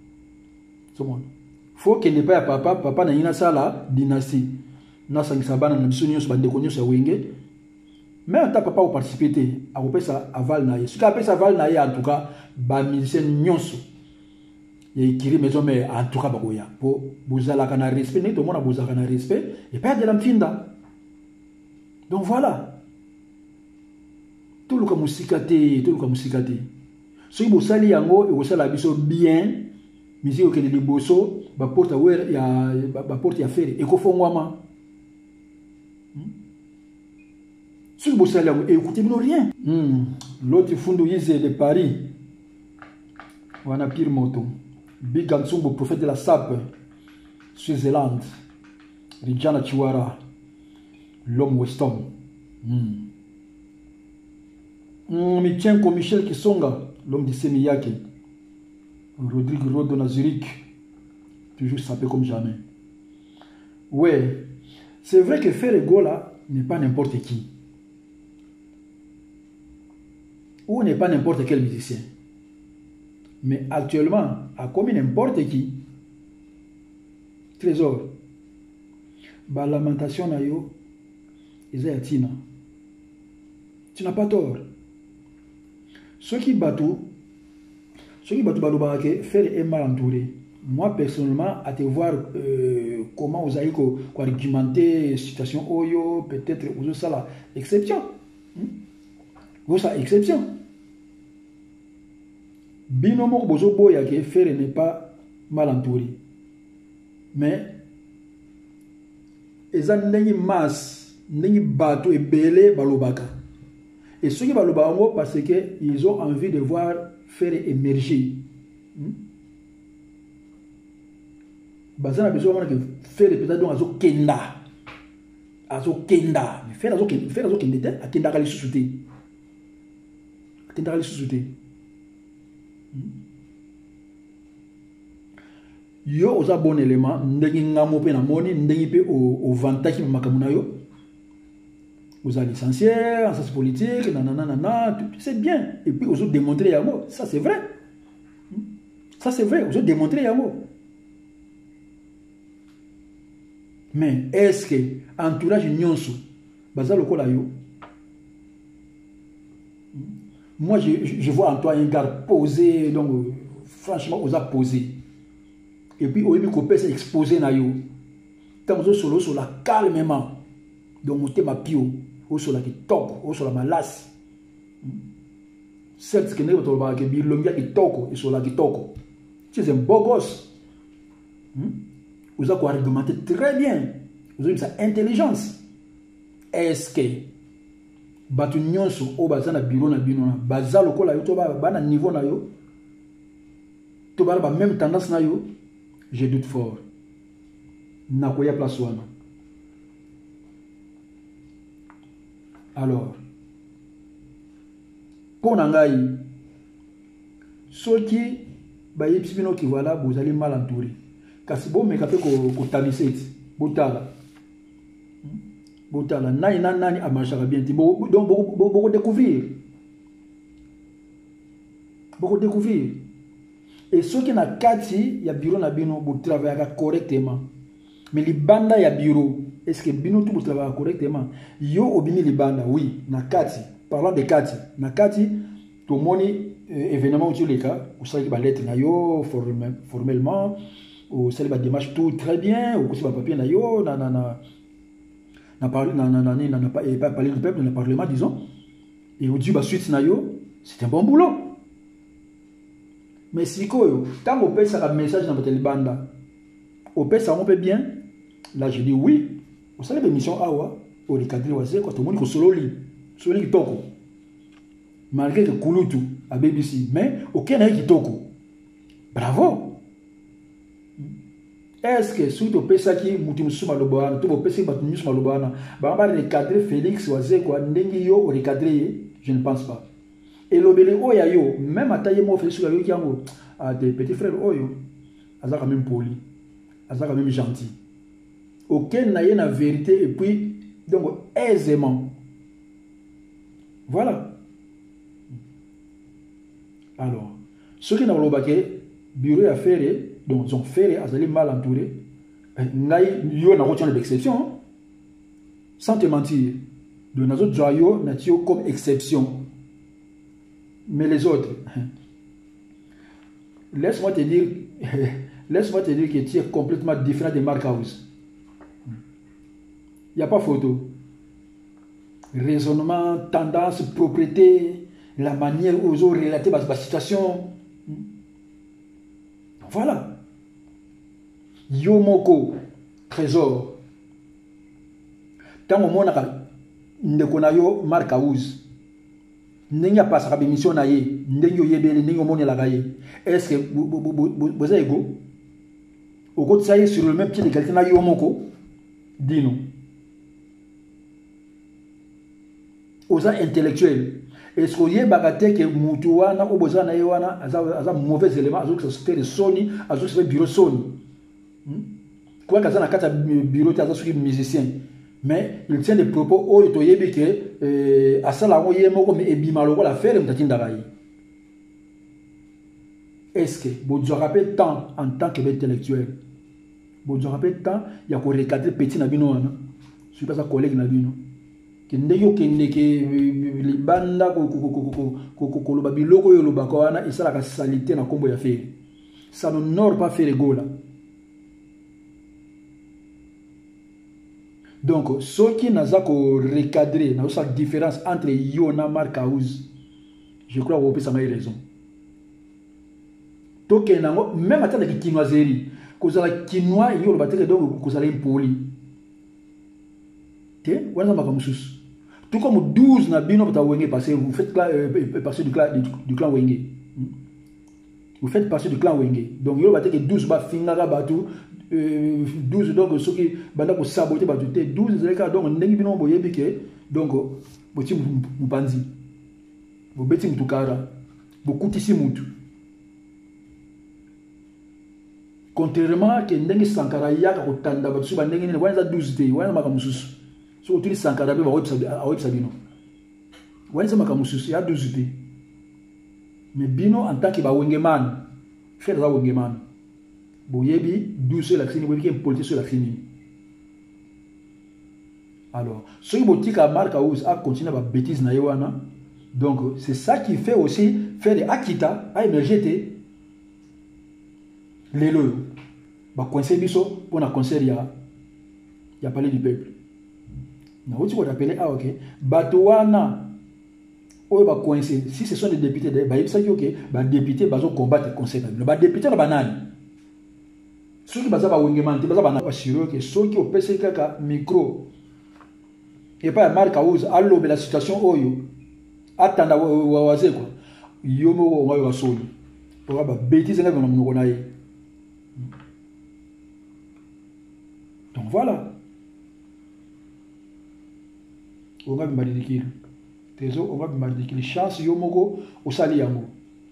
faut qu'il n'est pas papa na ina sala dynastie na sangisa bana na biso nyonso bande konyo sa wenge mais ata papa au participer a kopesa aval na ye ce qu'a pesa aval na ye en tout cas ba musicien nyonso et qui maison mais en tout cas bakoya pour bozala kana respect ne to mona bozala kana respect et pas de la mfinda donc voilà tout le kamusikate so ibosali yango e osala biso bien musique okende liboso ba porte wer ya ba porte ya fere e ko fongwama so ibosali yango e écoutez bino rien l'autre fundu yise de Paris wana pire moto Big Gansumbo prophète de la sape Suisse-Zélande Rijana Chiwara l'homme Weston Mitienko Michel Kisonga l'homme de Semiyake Rodrigue Rodo na Zurich toujours sapé comme jamais. Ouais, c'est vrai que Ferregola n'est pas n'importe qui ou n'est pas n'importe quel musicien. Mais actuellement, à comme n'importe qui, Trésor, la lamentation na yo, Isaïatina, tu n'as pas tort. Ceux qui battent faire est mal entouré. Moi personnellement, à te voir comment vous allez argumenter situation Oyo, peut-être vous avez ça la exception. Vous avez exception. Binomo bozo boya que faire n'est pas mal entouré. Mais ils ont une masse, une bateau et belé balobaka. Et ceux qui balobaka parce qu'ils ont envie de voir faire émerger. Bazana besoin de faire peut-être donc azo kenda. Mais faire azo kenda a kenda kali susute. Kenda kali susute. Yo oza bon élément ndenge ngamo pe na moni ndenge pe au vantaki makamuna yo. Vous avez licencié en sciences politiques, c'est bien. Et puis vous avez démontré Yamo, ça c'est vrai. Ça c'est vrai, vous avez démontré Yamo. Mais est-ce que entourage nyonso baza lokola yo? Moi je vois en toi un gars posé, donc franchement vous a posé. Et puis au début qu'on peut s'exposer na yo. Quand vous solo sur la calmement. Donc monter ma pio, au sur la qui top, au sur la malas. Certes que n'est pas toi que bilongia qui toko et sur la qui toko. Tu es un beau gosse. Vous avez argumenté très bien. Vous avez sa intelligence. Est-ce que batu nyonso o baza na bureau na bino na baza lokola yo to ba na niveau na yo to ba même tendance na yo? Je doute fort. Nakoya place wana. Alors, pour Nangaï, ceux qui bino qui voilà, vous allez mal entouré. Car si bon, mais quand vous tamisez, botala, nani a marché bien. Donc, beaucoup découvrir. Beaucoup découvrir. Et ceux qui n'ont pas il y a bureau na bino, vous travaillez correctement. Mais les bandes, il y a bureau. Est-ce que bino tout vous travaillez correctement? Yo obini les bandes, oui. Na kati. Parlant de kati. Na kati, tout le monde événement où tu les cas, vous savez que lettre na yo formellement, ou savez que démarche tout très bien, ou que papier na yo, na parlé pas parler du peuple dans le parlement disons. Et au dit suite na yo, c'est un bon boulot. Mais si quoi, tant on paye ça message dans votre bande, on paye ça on peut bien. Là je dis oui. Vous savez l'émission awa, au recadrer wazé quand tout le monde solo li toko. Malgré que kulutu à BBC, mais aucun n'a qui toko. Bravo. Est-ce que si tu payes ça qui mutim suma lobana, tu peux payer battu suma lobana, bah on va recadrer Félix wazé quoi, n'engi yo au recadrer, je ne pense pas. Et l'obélé oya yo, même à tailler moi Félix yo qui ango, à des petits frères oyo, aza quand même poli, aza quand même gentil. Aucun n'a la vérité et puis Donc, aisément. Voilà. Alors, ceux qui n'ont pas le bureau à faire, donc ils ont fait, ils sont mal entourés. Il y a une exception. Sans te mentir. De nos autres joyaux, nature comme exception. Mais les autres, laisse-moi te dire que tu es complètement différent de Mark House. Il n'y a pas photo. Raisonnement, tendance, propriété, la manière où ils ont relaté la situation. Voilà. Yomoko, trésor. Tant au monde, ne connaît pas Mark House. N'est pas sa mission na ye, n'est yebele, n'est moni la gaye. Est-ce que vous avez ego? Au côté ça y est sur le même pied de quelqu'un na yomoko? Dis-nous. Aux intellectuels. Est-ce que vous avez bagate que Moutouana ou Bozana Yoana a un mauvais élément, à ce que ça fait de Sony, à ce que ça fait bureau Sony? Quoi qu'à ça, a bureau, à ce que musicien. Mais il tient des propos où il y a que à ça la moyenne mais ebimalo la faire est-ce que vous vous rappelez tant en tant qu'intellectuel vous vous rappelez tant il y a qu'on recadrer petit nabino je suis pas sa collègue nabino que ndeyo que libanda ko lo babiloko yo lo bakwana et ça la salité na kombo ya faire ça n'honore pas faire ego là. Donc, ceux qui n'ont pas recadré, n'ont pas de différence entre Yona et Mark House, je crois que vous avez raison. Donc, même à la quinoiserie, que vous avez quinoa, vous avez impoli. Vous avez tout comme 12 nabino vous faites partie du clan Wenge. Vous faites partie du clan Wenge. Donc, vous avez 12 finara batou. 12 donc ceux qui banda ko saboter ba tout 12 les cas donc ndengi bino boyebi ke donc boti mupanzi bo beti mutukara bo kutisi mutu contrairement que ndengi sankara yaka ko tanda ba su ba ndengi ne wana 12 te wana makamususu so tuli sankara be ba websa bino wana makamususu ya 12 te mais bino en tant que ba wengeman faire ça wengeman boyebi 12 sur la crine, boyebi qui politique sur la crine. Alors, ce qui botique à Mark House a continué à bêtise na yewana. Donc, c'est ça qui fait aussi faire des Akita à émerger les lois. Bah, coincé biso pour un concert, il y a parlé du peuple. Na où tu vas t'appeler ah ok. Batouana, oh bah coincé. Si ce sont des députés, bah il s'agit ok. Bah députés, bah ils combattent le concert. Bah députés la banane. Ceux qui basent sur Wengeman, ils basent assurer que ceux qui ont passé quelques micro et pas Mark House, allo la situation oyo attendre wawaze quoi. Yomo wa wa soli. Pour ba bêtise nga na munoko na ye. Donc voilà. On va me dire Tezo, on va me dire que chance yomoko osali yango.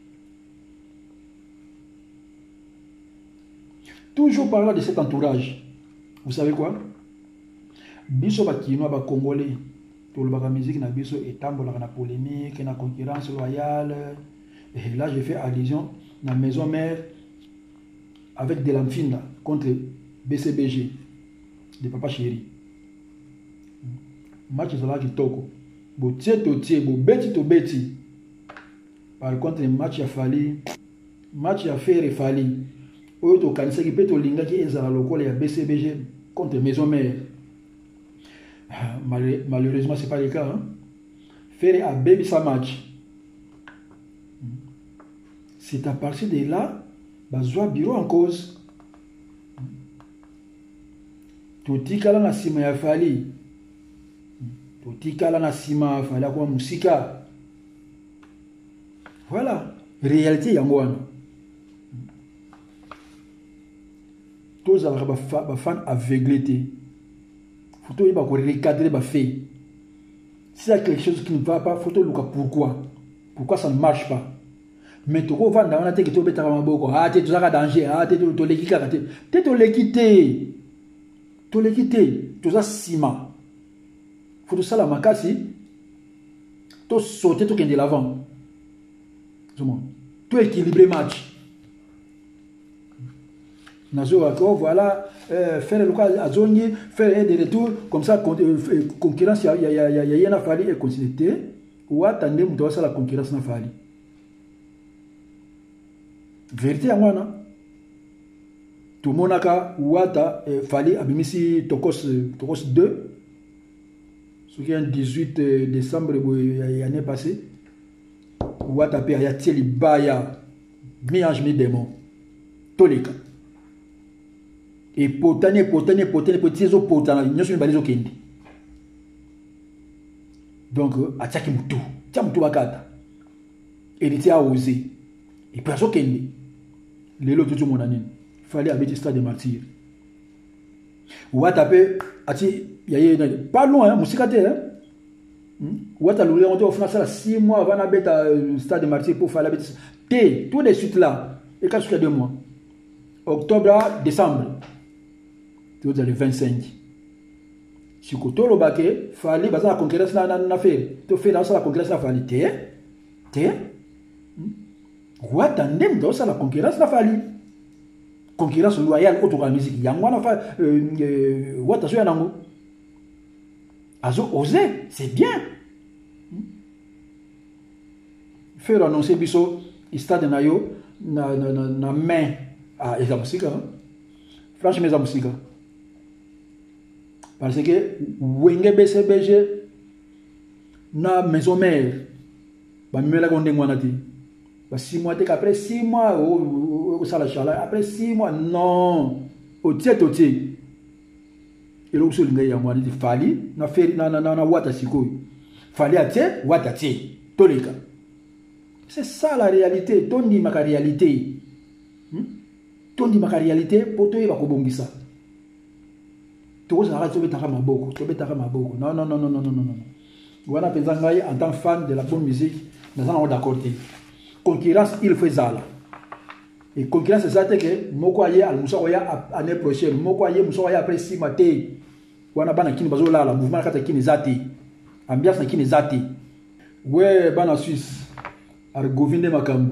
Toujours parlant de cet entourage, vous savez quoi? Biso bakino ba congolais, tout le bagage musique na biso etambola na polémique, na concurrence loyale. Et là je fais allusion na maison mère avec de l'Amfinda contre BCBG de Papa Chéri. Match de la kitoko. Bo tie, bo beti to beti. Par contre match a fallu, match a faire fallu. Oyo kanisa ki peto linga ki ezala lokola ya BCBG contre maison mère. Malheureusement c'est pas le cas. Hein? Faire à baby sa match. C'est à partir de là, bazwa bureau en cause. Totikala na sima ya fali. Totikala na sima ya fali kwa musika. Voilà, réalité yango wana. Tous les fans aveuglés. Faut que vous recadrer les faits. S'il y a quelque chose qui ne va pas, il faut que vous pourquoi. Pourquoi ça ne marche pas. Mais tu vas vendre dans tu vas beaucoup. Ah, tu es danger. Ah, tu es l'équité. Tu es l'équité. Tu es l'équité. Tu es ciment. faut ça la makasi to sauter to kende l'avant tout équilibrer match nazo ako voilà faire le cas azongi faire des retours comme ça concurrence ya na fali et continuité ou attendre muto ça la concurrence na fali vérité ya mwana tout monaka wata fali abimisi tokos 2 ce qui est 18 décembre l'année passée wata pe ya tieli baya mi ange mi démon toleka et potane petit zo potana nyoso ni balizo kendi donc attaque mutu tia mutu bakata et il a osé et puis azo kendi lelo tout mon année fallait avec stade de martyr wata pe ati yaye pas loin musikate wata lule on doit faire ça 6 mois avant d'abeta stade de martyr pour faire la bêtise t tout de suite là et quand jusqu'à 2 mois octobre décembre tout dans le 25 si koto lo baké fallait baza la concurrence na faire to fait dans la concurrence na fallait t wata ndem dans la concurrence na fallait concurrence loyale autour de la musique yango na fa wata so yango azo osé c'est bien faire annoncer biso stade na yo na main à eza musique franchement eza musique parce que wenge BCBG na maison mère ba mela ko ndengwa na ti ba 6 mois après 6 mois au sala chala après 6 mois non au tiet et l'autre chose il y a moi dit fali na faire na wata sikoy fali atie wata tie toleka c'est ça la réalité tondi maka réalité tondi maka réalité poto ba ko bongisa to za ra to betaka maboko non voilà pensanga en tant fan de la bonne musique nous allons d'accord concurrence il faut zala et concurrence c'est ça que moko aye al muso ya année prochaine moko aye muso ya après 6 mois té wana bana kini bazo la mouvement kata kini zati ambiance na kini zati ouais bana Suisse ar govinde makambu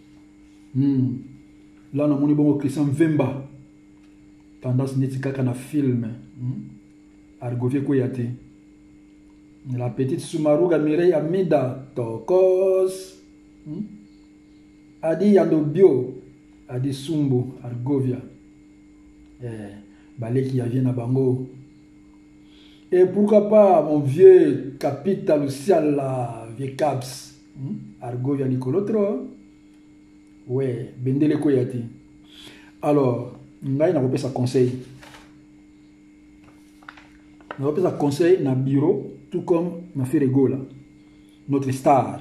là na moni bongo Christian Vemba tendance neti kaka na film ar govie ko yate la petite Sumaruga Mireille Amida Tokos Adi Yandobio Adi Sumbu Argovia Baleki ya vient à Bango. Et pourquoi pas mon vieux capital Lucial la vieux Caps Argovia Nicolotro. Ouais, Bendele Koyati. Alors, ngai na kopesa conseil. Na kopesa conseil na bureau tout comme na fait Regola. Notre star.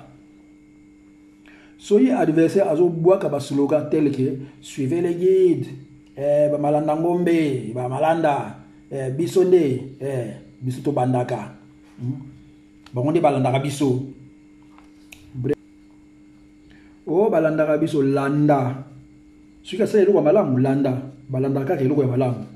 Soyez adversaire à bois kaba slogan tel que suivez les guides, ba malanda ngombe, ba malanda, bisonde, biso to bandaka. Ba ngonde balanda biso. Oh balanda biso landa. Suka sa eloko malamu landa, balanda ka eloko ya malamu.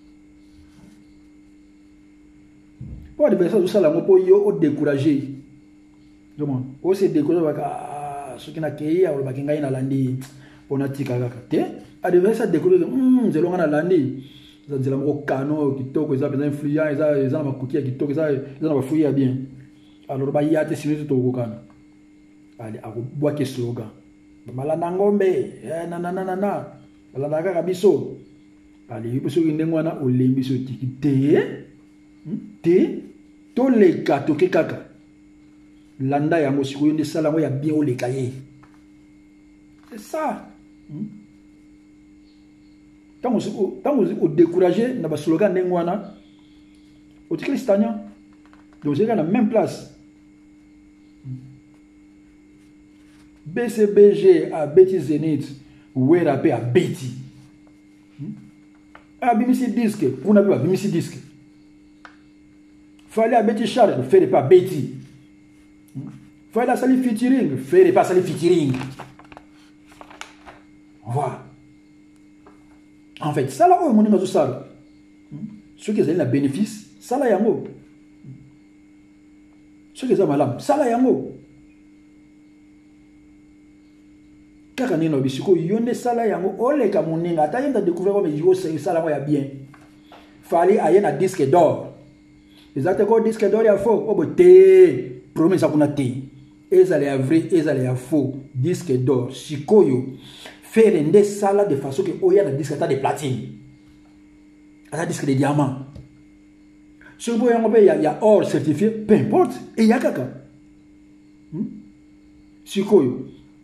Pour adversaire tout ça la mo yo o décourager. Comment? O se décourager baka ce qui n'a qu'à ou bakinga ina landi on a tika kaka te adversaire découvrir nzelo ngana landi nzela moko kano kitoko eza besoin influent eza na makuki ya kitoko eza na bafuyi ya bien alors ba yate sinon to kokana ali akobwa ke slogan malanda ngombe na balanda kaka biso ali biso ngengwana olembi so tiki te to le kato ke kaka landa yango sikoyo nde sala ngo ya bien oleka ye c'est ça tant vous décourager na ba slogan ndengwana au Christiania donc c'est dans la même place BCBG à Betty Zenith Wera pe à Betty a BBC disque pour na pas BBC disque fallait à Betty Charles faire pas Betty. Fallait la salle featuring, faire pas salle featuring. Voilà. En fait, ça là, on est dans ça. Ce qui est un bénéfice, ça là, yango. Ce que ça malam sala yango kaka nino bisiko yonde sala yango oleka moninga ata yenda découvrir comme yo sala mo ya bien fallait ayer na disque d'or exactement disque d'or ya faux obote promesse akuna te ezale ya vrai ezale ya faux disque d'or sikoyo faire nde sala de façon que oya na disque de platine ata disque de diamant sur boya ngobe il y a or certifié peu importe et ya kaka sikoyo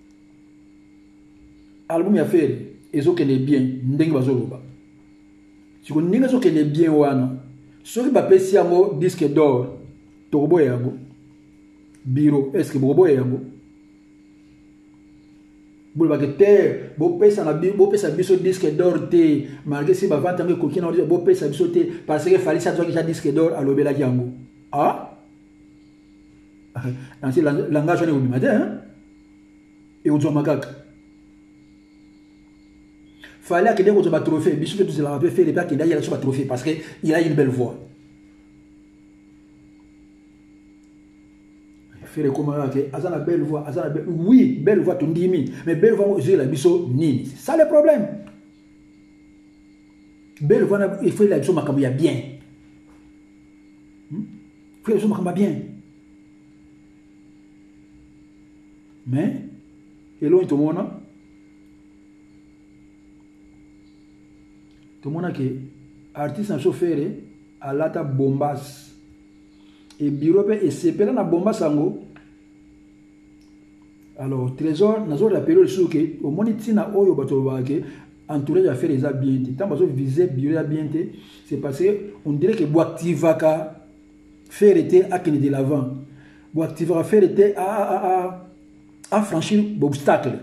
album ya faire ezokende bien ndenge bazoloba siko ndenge ezokende bien wana soki bapesi yango disque d'or tokoboya yango biro est-ce que bokoboya yango bolobake te bopesa biso disque d'or te malgré si bavante yango ekoki na bopesa biso te parce que fali si azwaki ja disque d'or alobelaki yango nansi langage wana ekobima te ekozwama kaka fallait qu'il ait un trophée. Bichou tout cela peut faire les plaques qu'il ait un trophée parce que il a une belle voix. Faire comment que azana belle voix, azana belle oui, belle voix ton dimi, mais belle voix j'ai la biso ni. C'est ça le problème. Belle voix il faut la biso makambo ya bien. Faut la biso makambo bien. Mais elon tout monde tout le monde que artiste en chauffeur à lata bombas et bureau et c'est na bombas sango alors trésor nazo rappelé le sou que au monitina oyo bato ba que entouré d'affaires les bien tant bazo viser bureau bien c'est parce que on dirait que boactivaka faire était à qui de l'avant boactivaka faire était à franchir l'obstacle.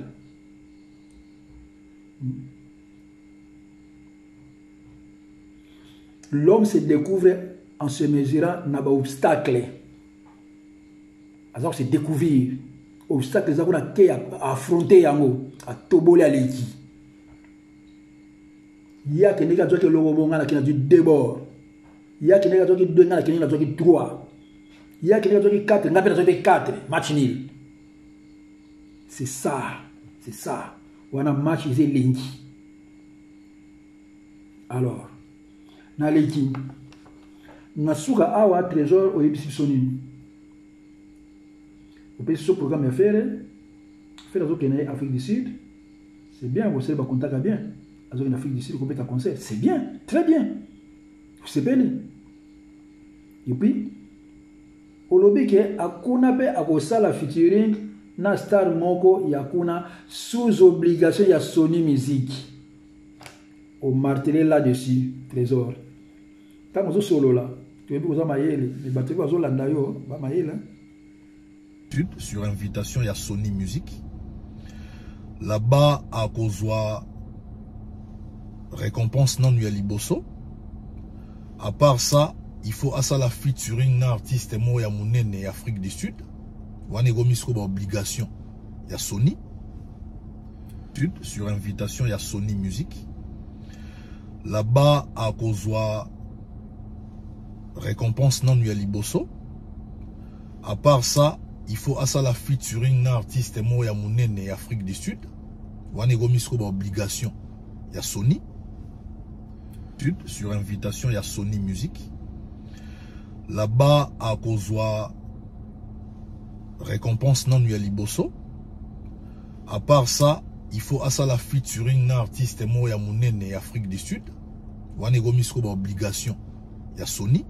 L'homme se découvre en se mesurant dans l'obstacle. Alors, c'est découvrir. Obstacle, c'est à affronter, à toboler à l'équipe. Il y a quelqu'un qui a dit que l'homme qui a dit débord. Il y a quelqu'un qui a dit 2 ans, qui a dit 3. Il y a quelqu'un qui a dit 4, qui a dit 4. Match nul. C'est ça. C'est ça. On a match, c'est lundi. Alors, na leki na suka awa trésor oyebisi biso nini opesi so programme ya faire azokende Afrique du Sud c'est bien bosele bakontaka bien azokende Afrique du Sud kobeta concert c'est bien très bien sepeli et puis olobi ke akuna pe akosala featuring na star moko ya kuna sous obligation ya Sony Music au martelé là-dessus trésor tant que solo là tu es pour ça maïel les batteries va zolanda yo ba maïel sur invitation il y a Sony Music là-bas à kozwa récompense non ya liboso à part ça il faut asala featuring na artiste mo ya munene Afrique du Sud wane gomisko ba obligation il y a Sony sur invitation il y a Sony Music là-bas à kozwa récompense non ya liboso à part ça il faut asala featuring na artiste mo ya munene Afrique du Sud wane gomisko ba obligation il y a Sony sur invitation il y a Sony Music là-bas à kozwa récompense non ya liboso à part ça il faut asala featuring na artiste mo ya munene Afrique du Sud wane gomisko ba obligation ya Sony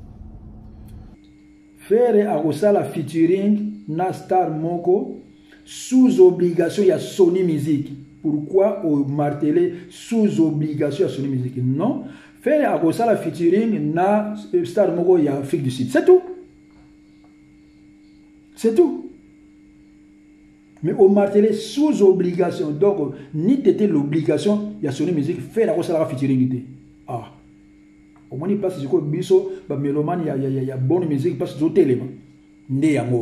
faire akosala featuring na star moko sous obligation ya Sony Music. Pourquoi au marteler sous obligation ya Sony Music? Non, faire akosala featuring na star moko ya Afrique du Sud, c'est tout. C'est tout. Mais au marteler sous obligation, donc ni t'était l'obligation ya Sony Music faire akosala featuring. Ah, au moins il passe du coup biso ba mélomane ya bonne musique passe au téléma nde yango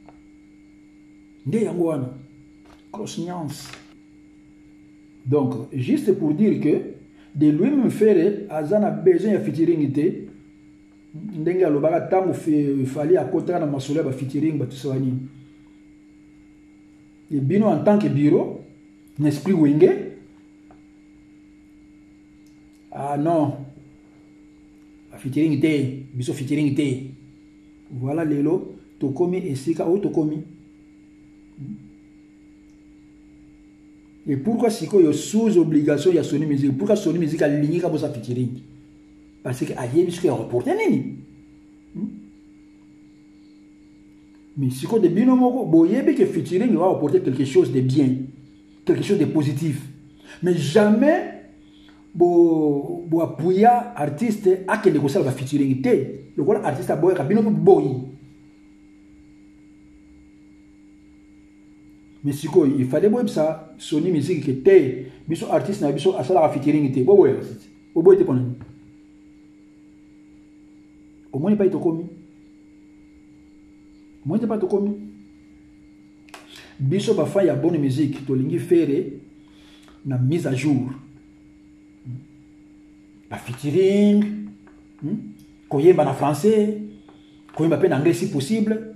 wana conscience. Donc juste pour dire que de lui-même faire azana besoin ya featuring té ndenge alobaka ntango fali akotaka na masolo ya featuring batusa banini et bino en tant que bureau n'esprit wenge ah non featuring te biso featuring te voilà lelo tokomi esika o tokomi et pourquoi sikoyo sous obligation ya Sony Music pourquoi Sony Music aligné ka bosa featuring parce que ayebi ce que reporter nini mais siko de bino moko boyebi que featuring va apporter quelque chose de bien quelque chose de positif mais jamais bo appuyer artiste akende kosala ba featuring te lokola artiste aboye ka bino boyi mais siko il fallait boye ça Sony Music que te biso artiste na biso asala featuring te boye te pona au moins pas été commis moi pas commis biso ba fa ya bonne musique to lingi faire na mise à jour la featuring koyemba na français koyemba pe na anglais si possible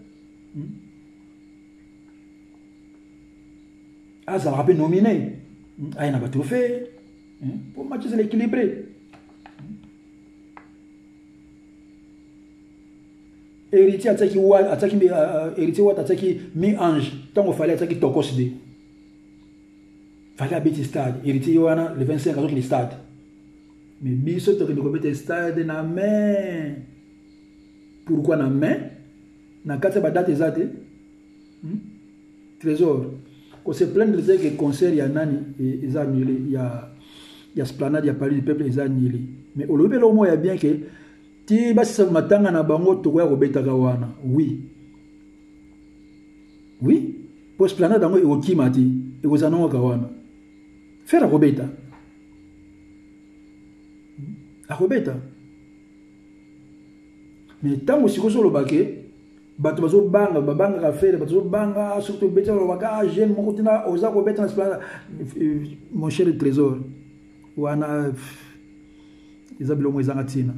ça va pas nominé ayana ba trophée pour match l'équilibré héritier héritier ataki mi ange tant qu'il fallait ataki tokos de fallait habiter stade héritier wana le 25 azok le stade mais biso to ko bete stade na main pourquoi na main na kata ba date ezate trésor ko se plaindre de que concert ya nani ezamile ya esplanade ya Paris du peuple ezanile mais au lobby lo mo ya bien que ti basi matanga na bango to ko betaka wana oui pour esplanade dango e okimati e kozana ka wana faire robeta akobeta mais tango sikoso lobake bato bazo banga babanga ka faire bato banga surtout beta lobaka jeune moko tina oza ko beta na esplanade mon cher trésor wana izabilo mo izanga tina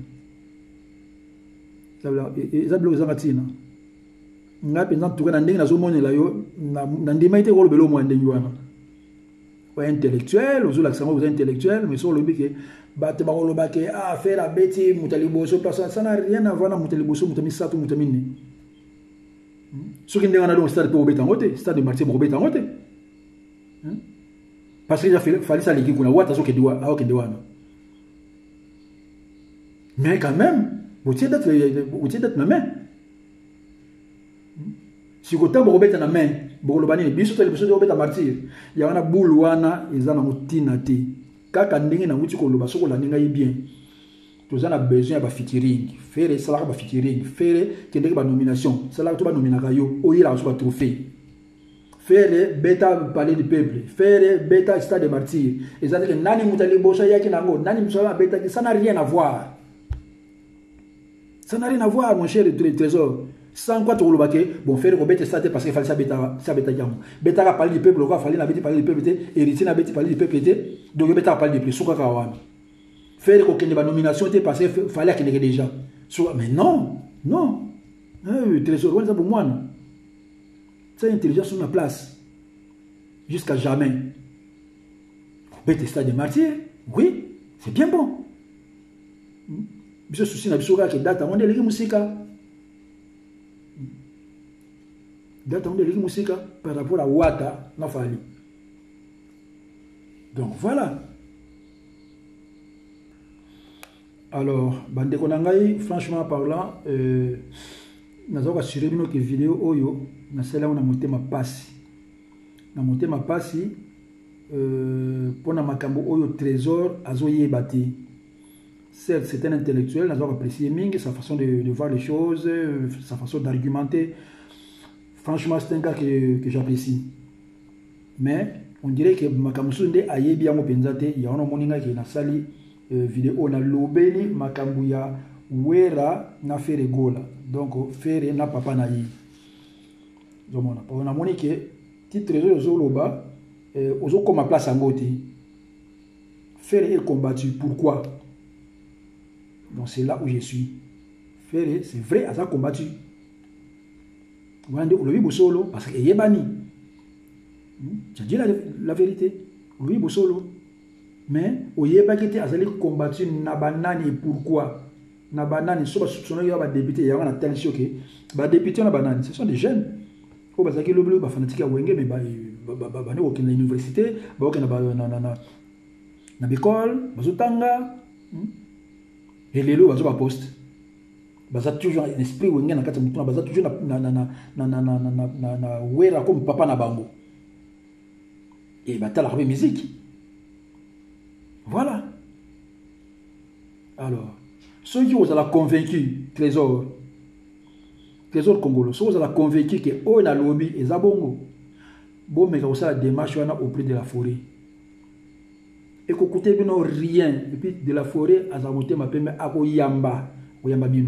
izabilo izanga tina ngapi nza tuka na ndenge nazomonela yo na ndima ite ko lobelo mo ndenge wana wa intellectuel ozo la sango intellectuel mais sur le bique bato bakolobake faire la beti mutaliboso parce ça n'a rien à voir na mutaliboso mutami sato mutamine soki ndenge na donc stade pour beta ngote stade de marché pour beta ngote parce que il fallait ça l'équipe kuna wata soki diwa awo ke diwana mais quand même vous tiens d'être na main si ko tambo beta na main bokolobani biso to biso beta martyr ya wana bulu wana ezana mutina te kaka ndenge na wuti ko loba soko la ndinga bien tozana besoin ba featuring faire ça ba featuring faire kendeke ba nomination ça la to ba nominaka yo oyira so ba trophée faire beta palais du peuple faire beta stade de martyr ezana que nani mutali bosa yaki nango nani mutala beta ça n'a rien à voir mon cher trésor sans quoi tu lobake bon faire ko beta stade parce qu'il fallait ça beta jamu beta ka palais du peuple ko fallait na beta palais du peuple héritier na beta palais du peuple donc beta palais du peuple suka ka wana faire ko kende ba nomination te parce qu'il fallait qu'il déjà mais non trésor on ça pour moi non c'est intelligence sur la place jusqu'à jamais beta stade de martyr oui c'est bien bon biso souci na biso ka data on deleki musika data on deleki musika par rapport à wata na fali donc voilà alors bandeko na ngai franchement parlant nazoka assurer bino que vidéo oyo nasala na motema pasi pona makambo oyo trésor azoyeba te. Certes, c'est un intellectuel, nous avons apprécié Ming, sa façon de voir les choses, sa façon d'argumenter. Franchement, c'est un gars que j'apprécie. Mais on dirait que Makamsunde a yebi yango penzate, il y a un moninga qui na sali vidéo na lobeli makambuya wera na fere gola. Donc fere na papa na yi. Donc on a moni que titre trésor zoloba ozo comme ma place en gote. Fere est combattu, pourquoi? Donc c'est là où je suis. c'est vrai, elle a combattu. Vous voyez, on l'a solo parce qu'il est banni. J'ai dit la vérité. On l'a solo. Mais on y est pas quitté, elle a combattu Nabanani. Pourquoi? Nabanani, soit il y a des députés, il y a un tel choc. Les députés Nabanani, ce sont des jeunes. Au bas le bleu, fanatique à Wenge, mais bah nous aucune université, bah aucune na l'école, bazotanga. Et les lots bazo poste. Baza toujours un esprit Wenge na kati mutuna, baza toujours na wera comme papa na bango. Et bah t'as la musique. Voilà. Alors, ceux qui vous ont convaincu, Trésor Congolo, ceux qui vous ont convaincu que on a lobby et Zabongo, bon, mais vous avez la démarche auprès de la forêt. Et que vous n'avez rien, et puis de la forêt, à Zamoté, ma pème, à Oyamba Bino.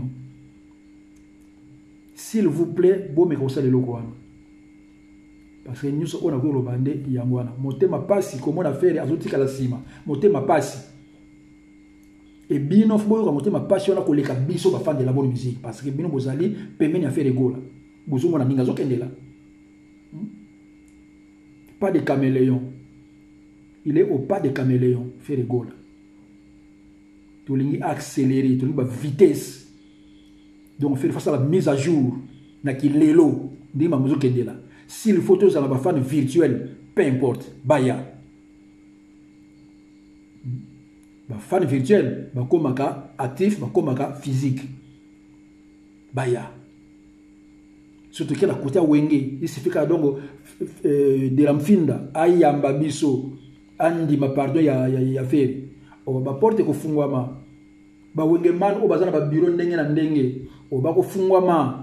S'il vous plaît, bon, mais vous avez le logo. Parce que nous sommes au bandé Yangwana. Monté ma passe, comment on a fait les à la cima. Monté ma passe. Et bino faut monter ma passe, on a collé comme biso va faire de la bonne musique. Parce que bino vous allez permettre à faire les gola. Vous avez ningazo kendela. Pas de caméléon. Il est au pas de caméléon. Faire les gola. Tout le accélérer, tout le vitesse. Donc faire face à la mise à jour. Na qui l'élo. Dit ma musique kendela. Si les photos sont la fan virtuelle, peu importe, baya. Fan virtuel, comme actif, comme physique. Baya. Surtout qu'il y a côté Wenge, il suffit qu'il y a donc de l'amfinda, ayamba biso, andi ma pardon ya faire. On va porter ko fungwama. Ba Wenge man o bazana ba bureau ndenge na ndenge, o ba ko fungwama.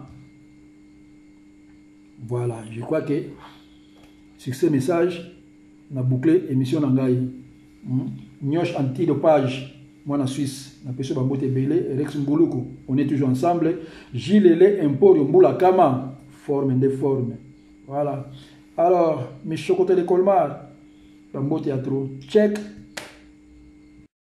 Voilà, je crois que sur ce message, on a bouclé l'émission Nangaï. Nyosh anti-dopage, moi en Suisse, on a pêché Bambote Belé, Rex Mbuluku, on est toujours ensemble. Gilles Emporium Mbula Kama, forme des formes. Voilà. Alors, mes chocotés de Colmar, Bambote a trop. Check.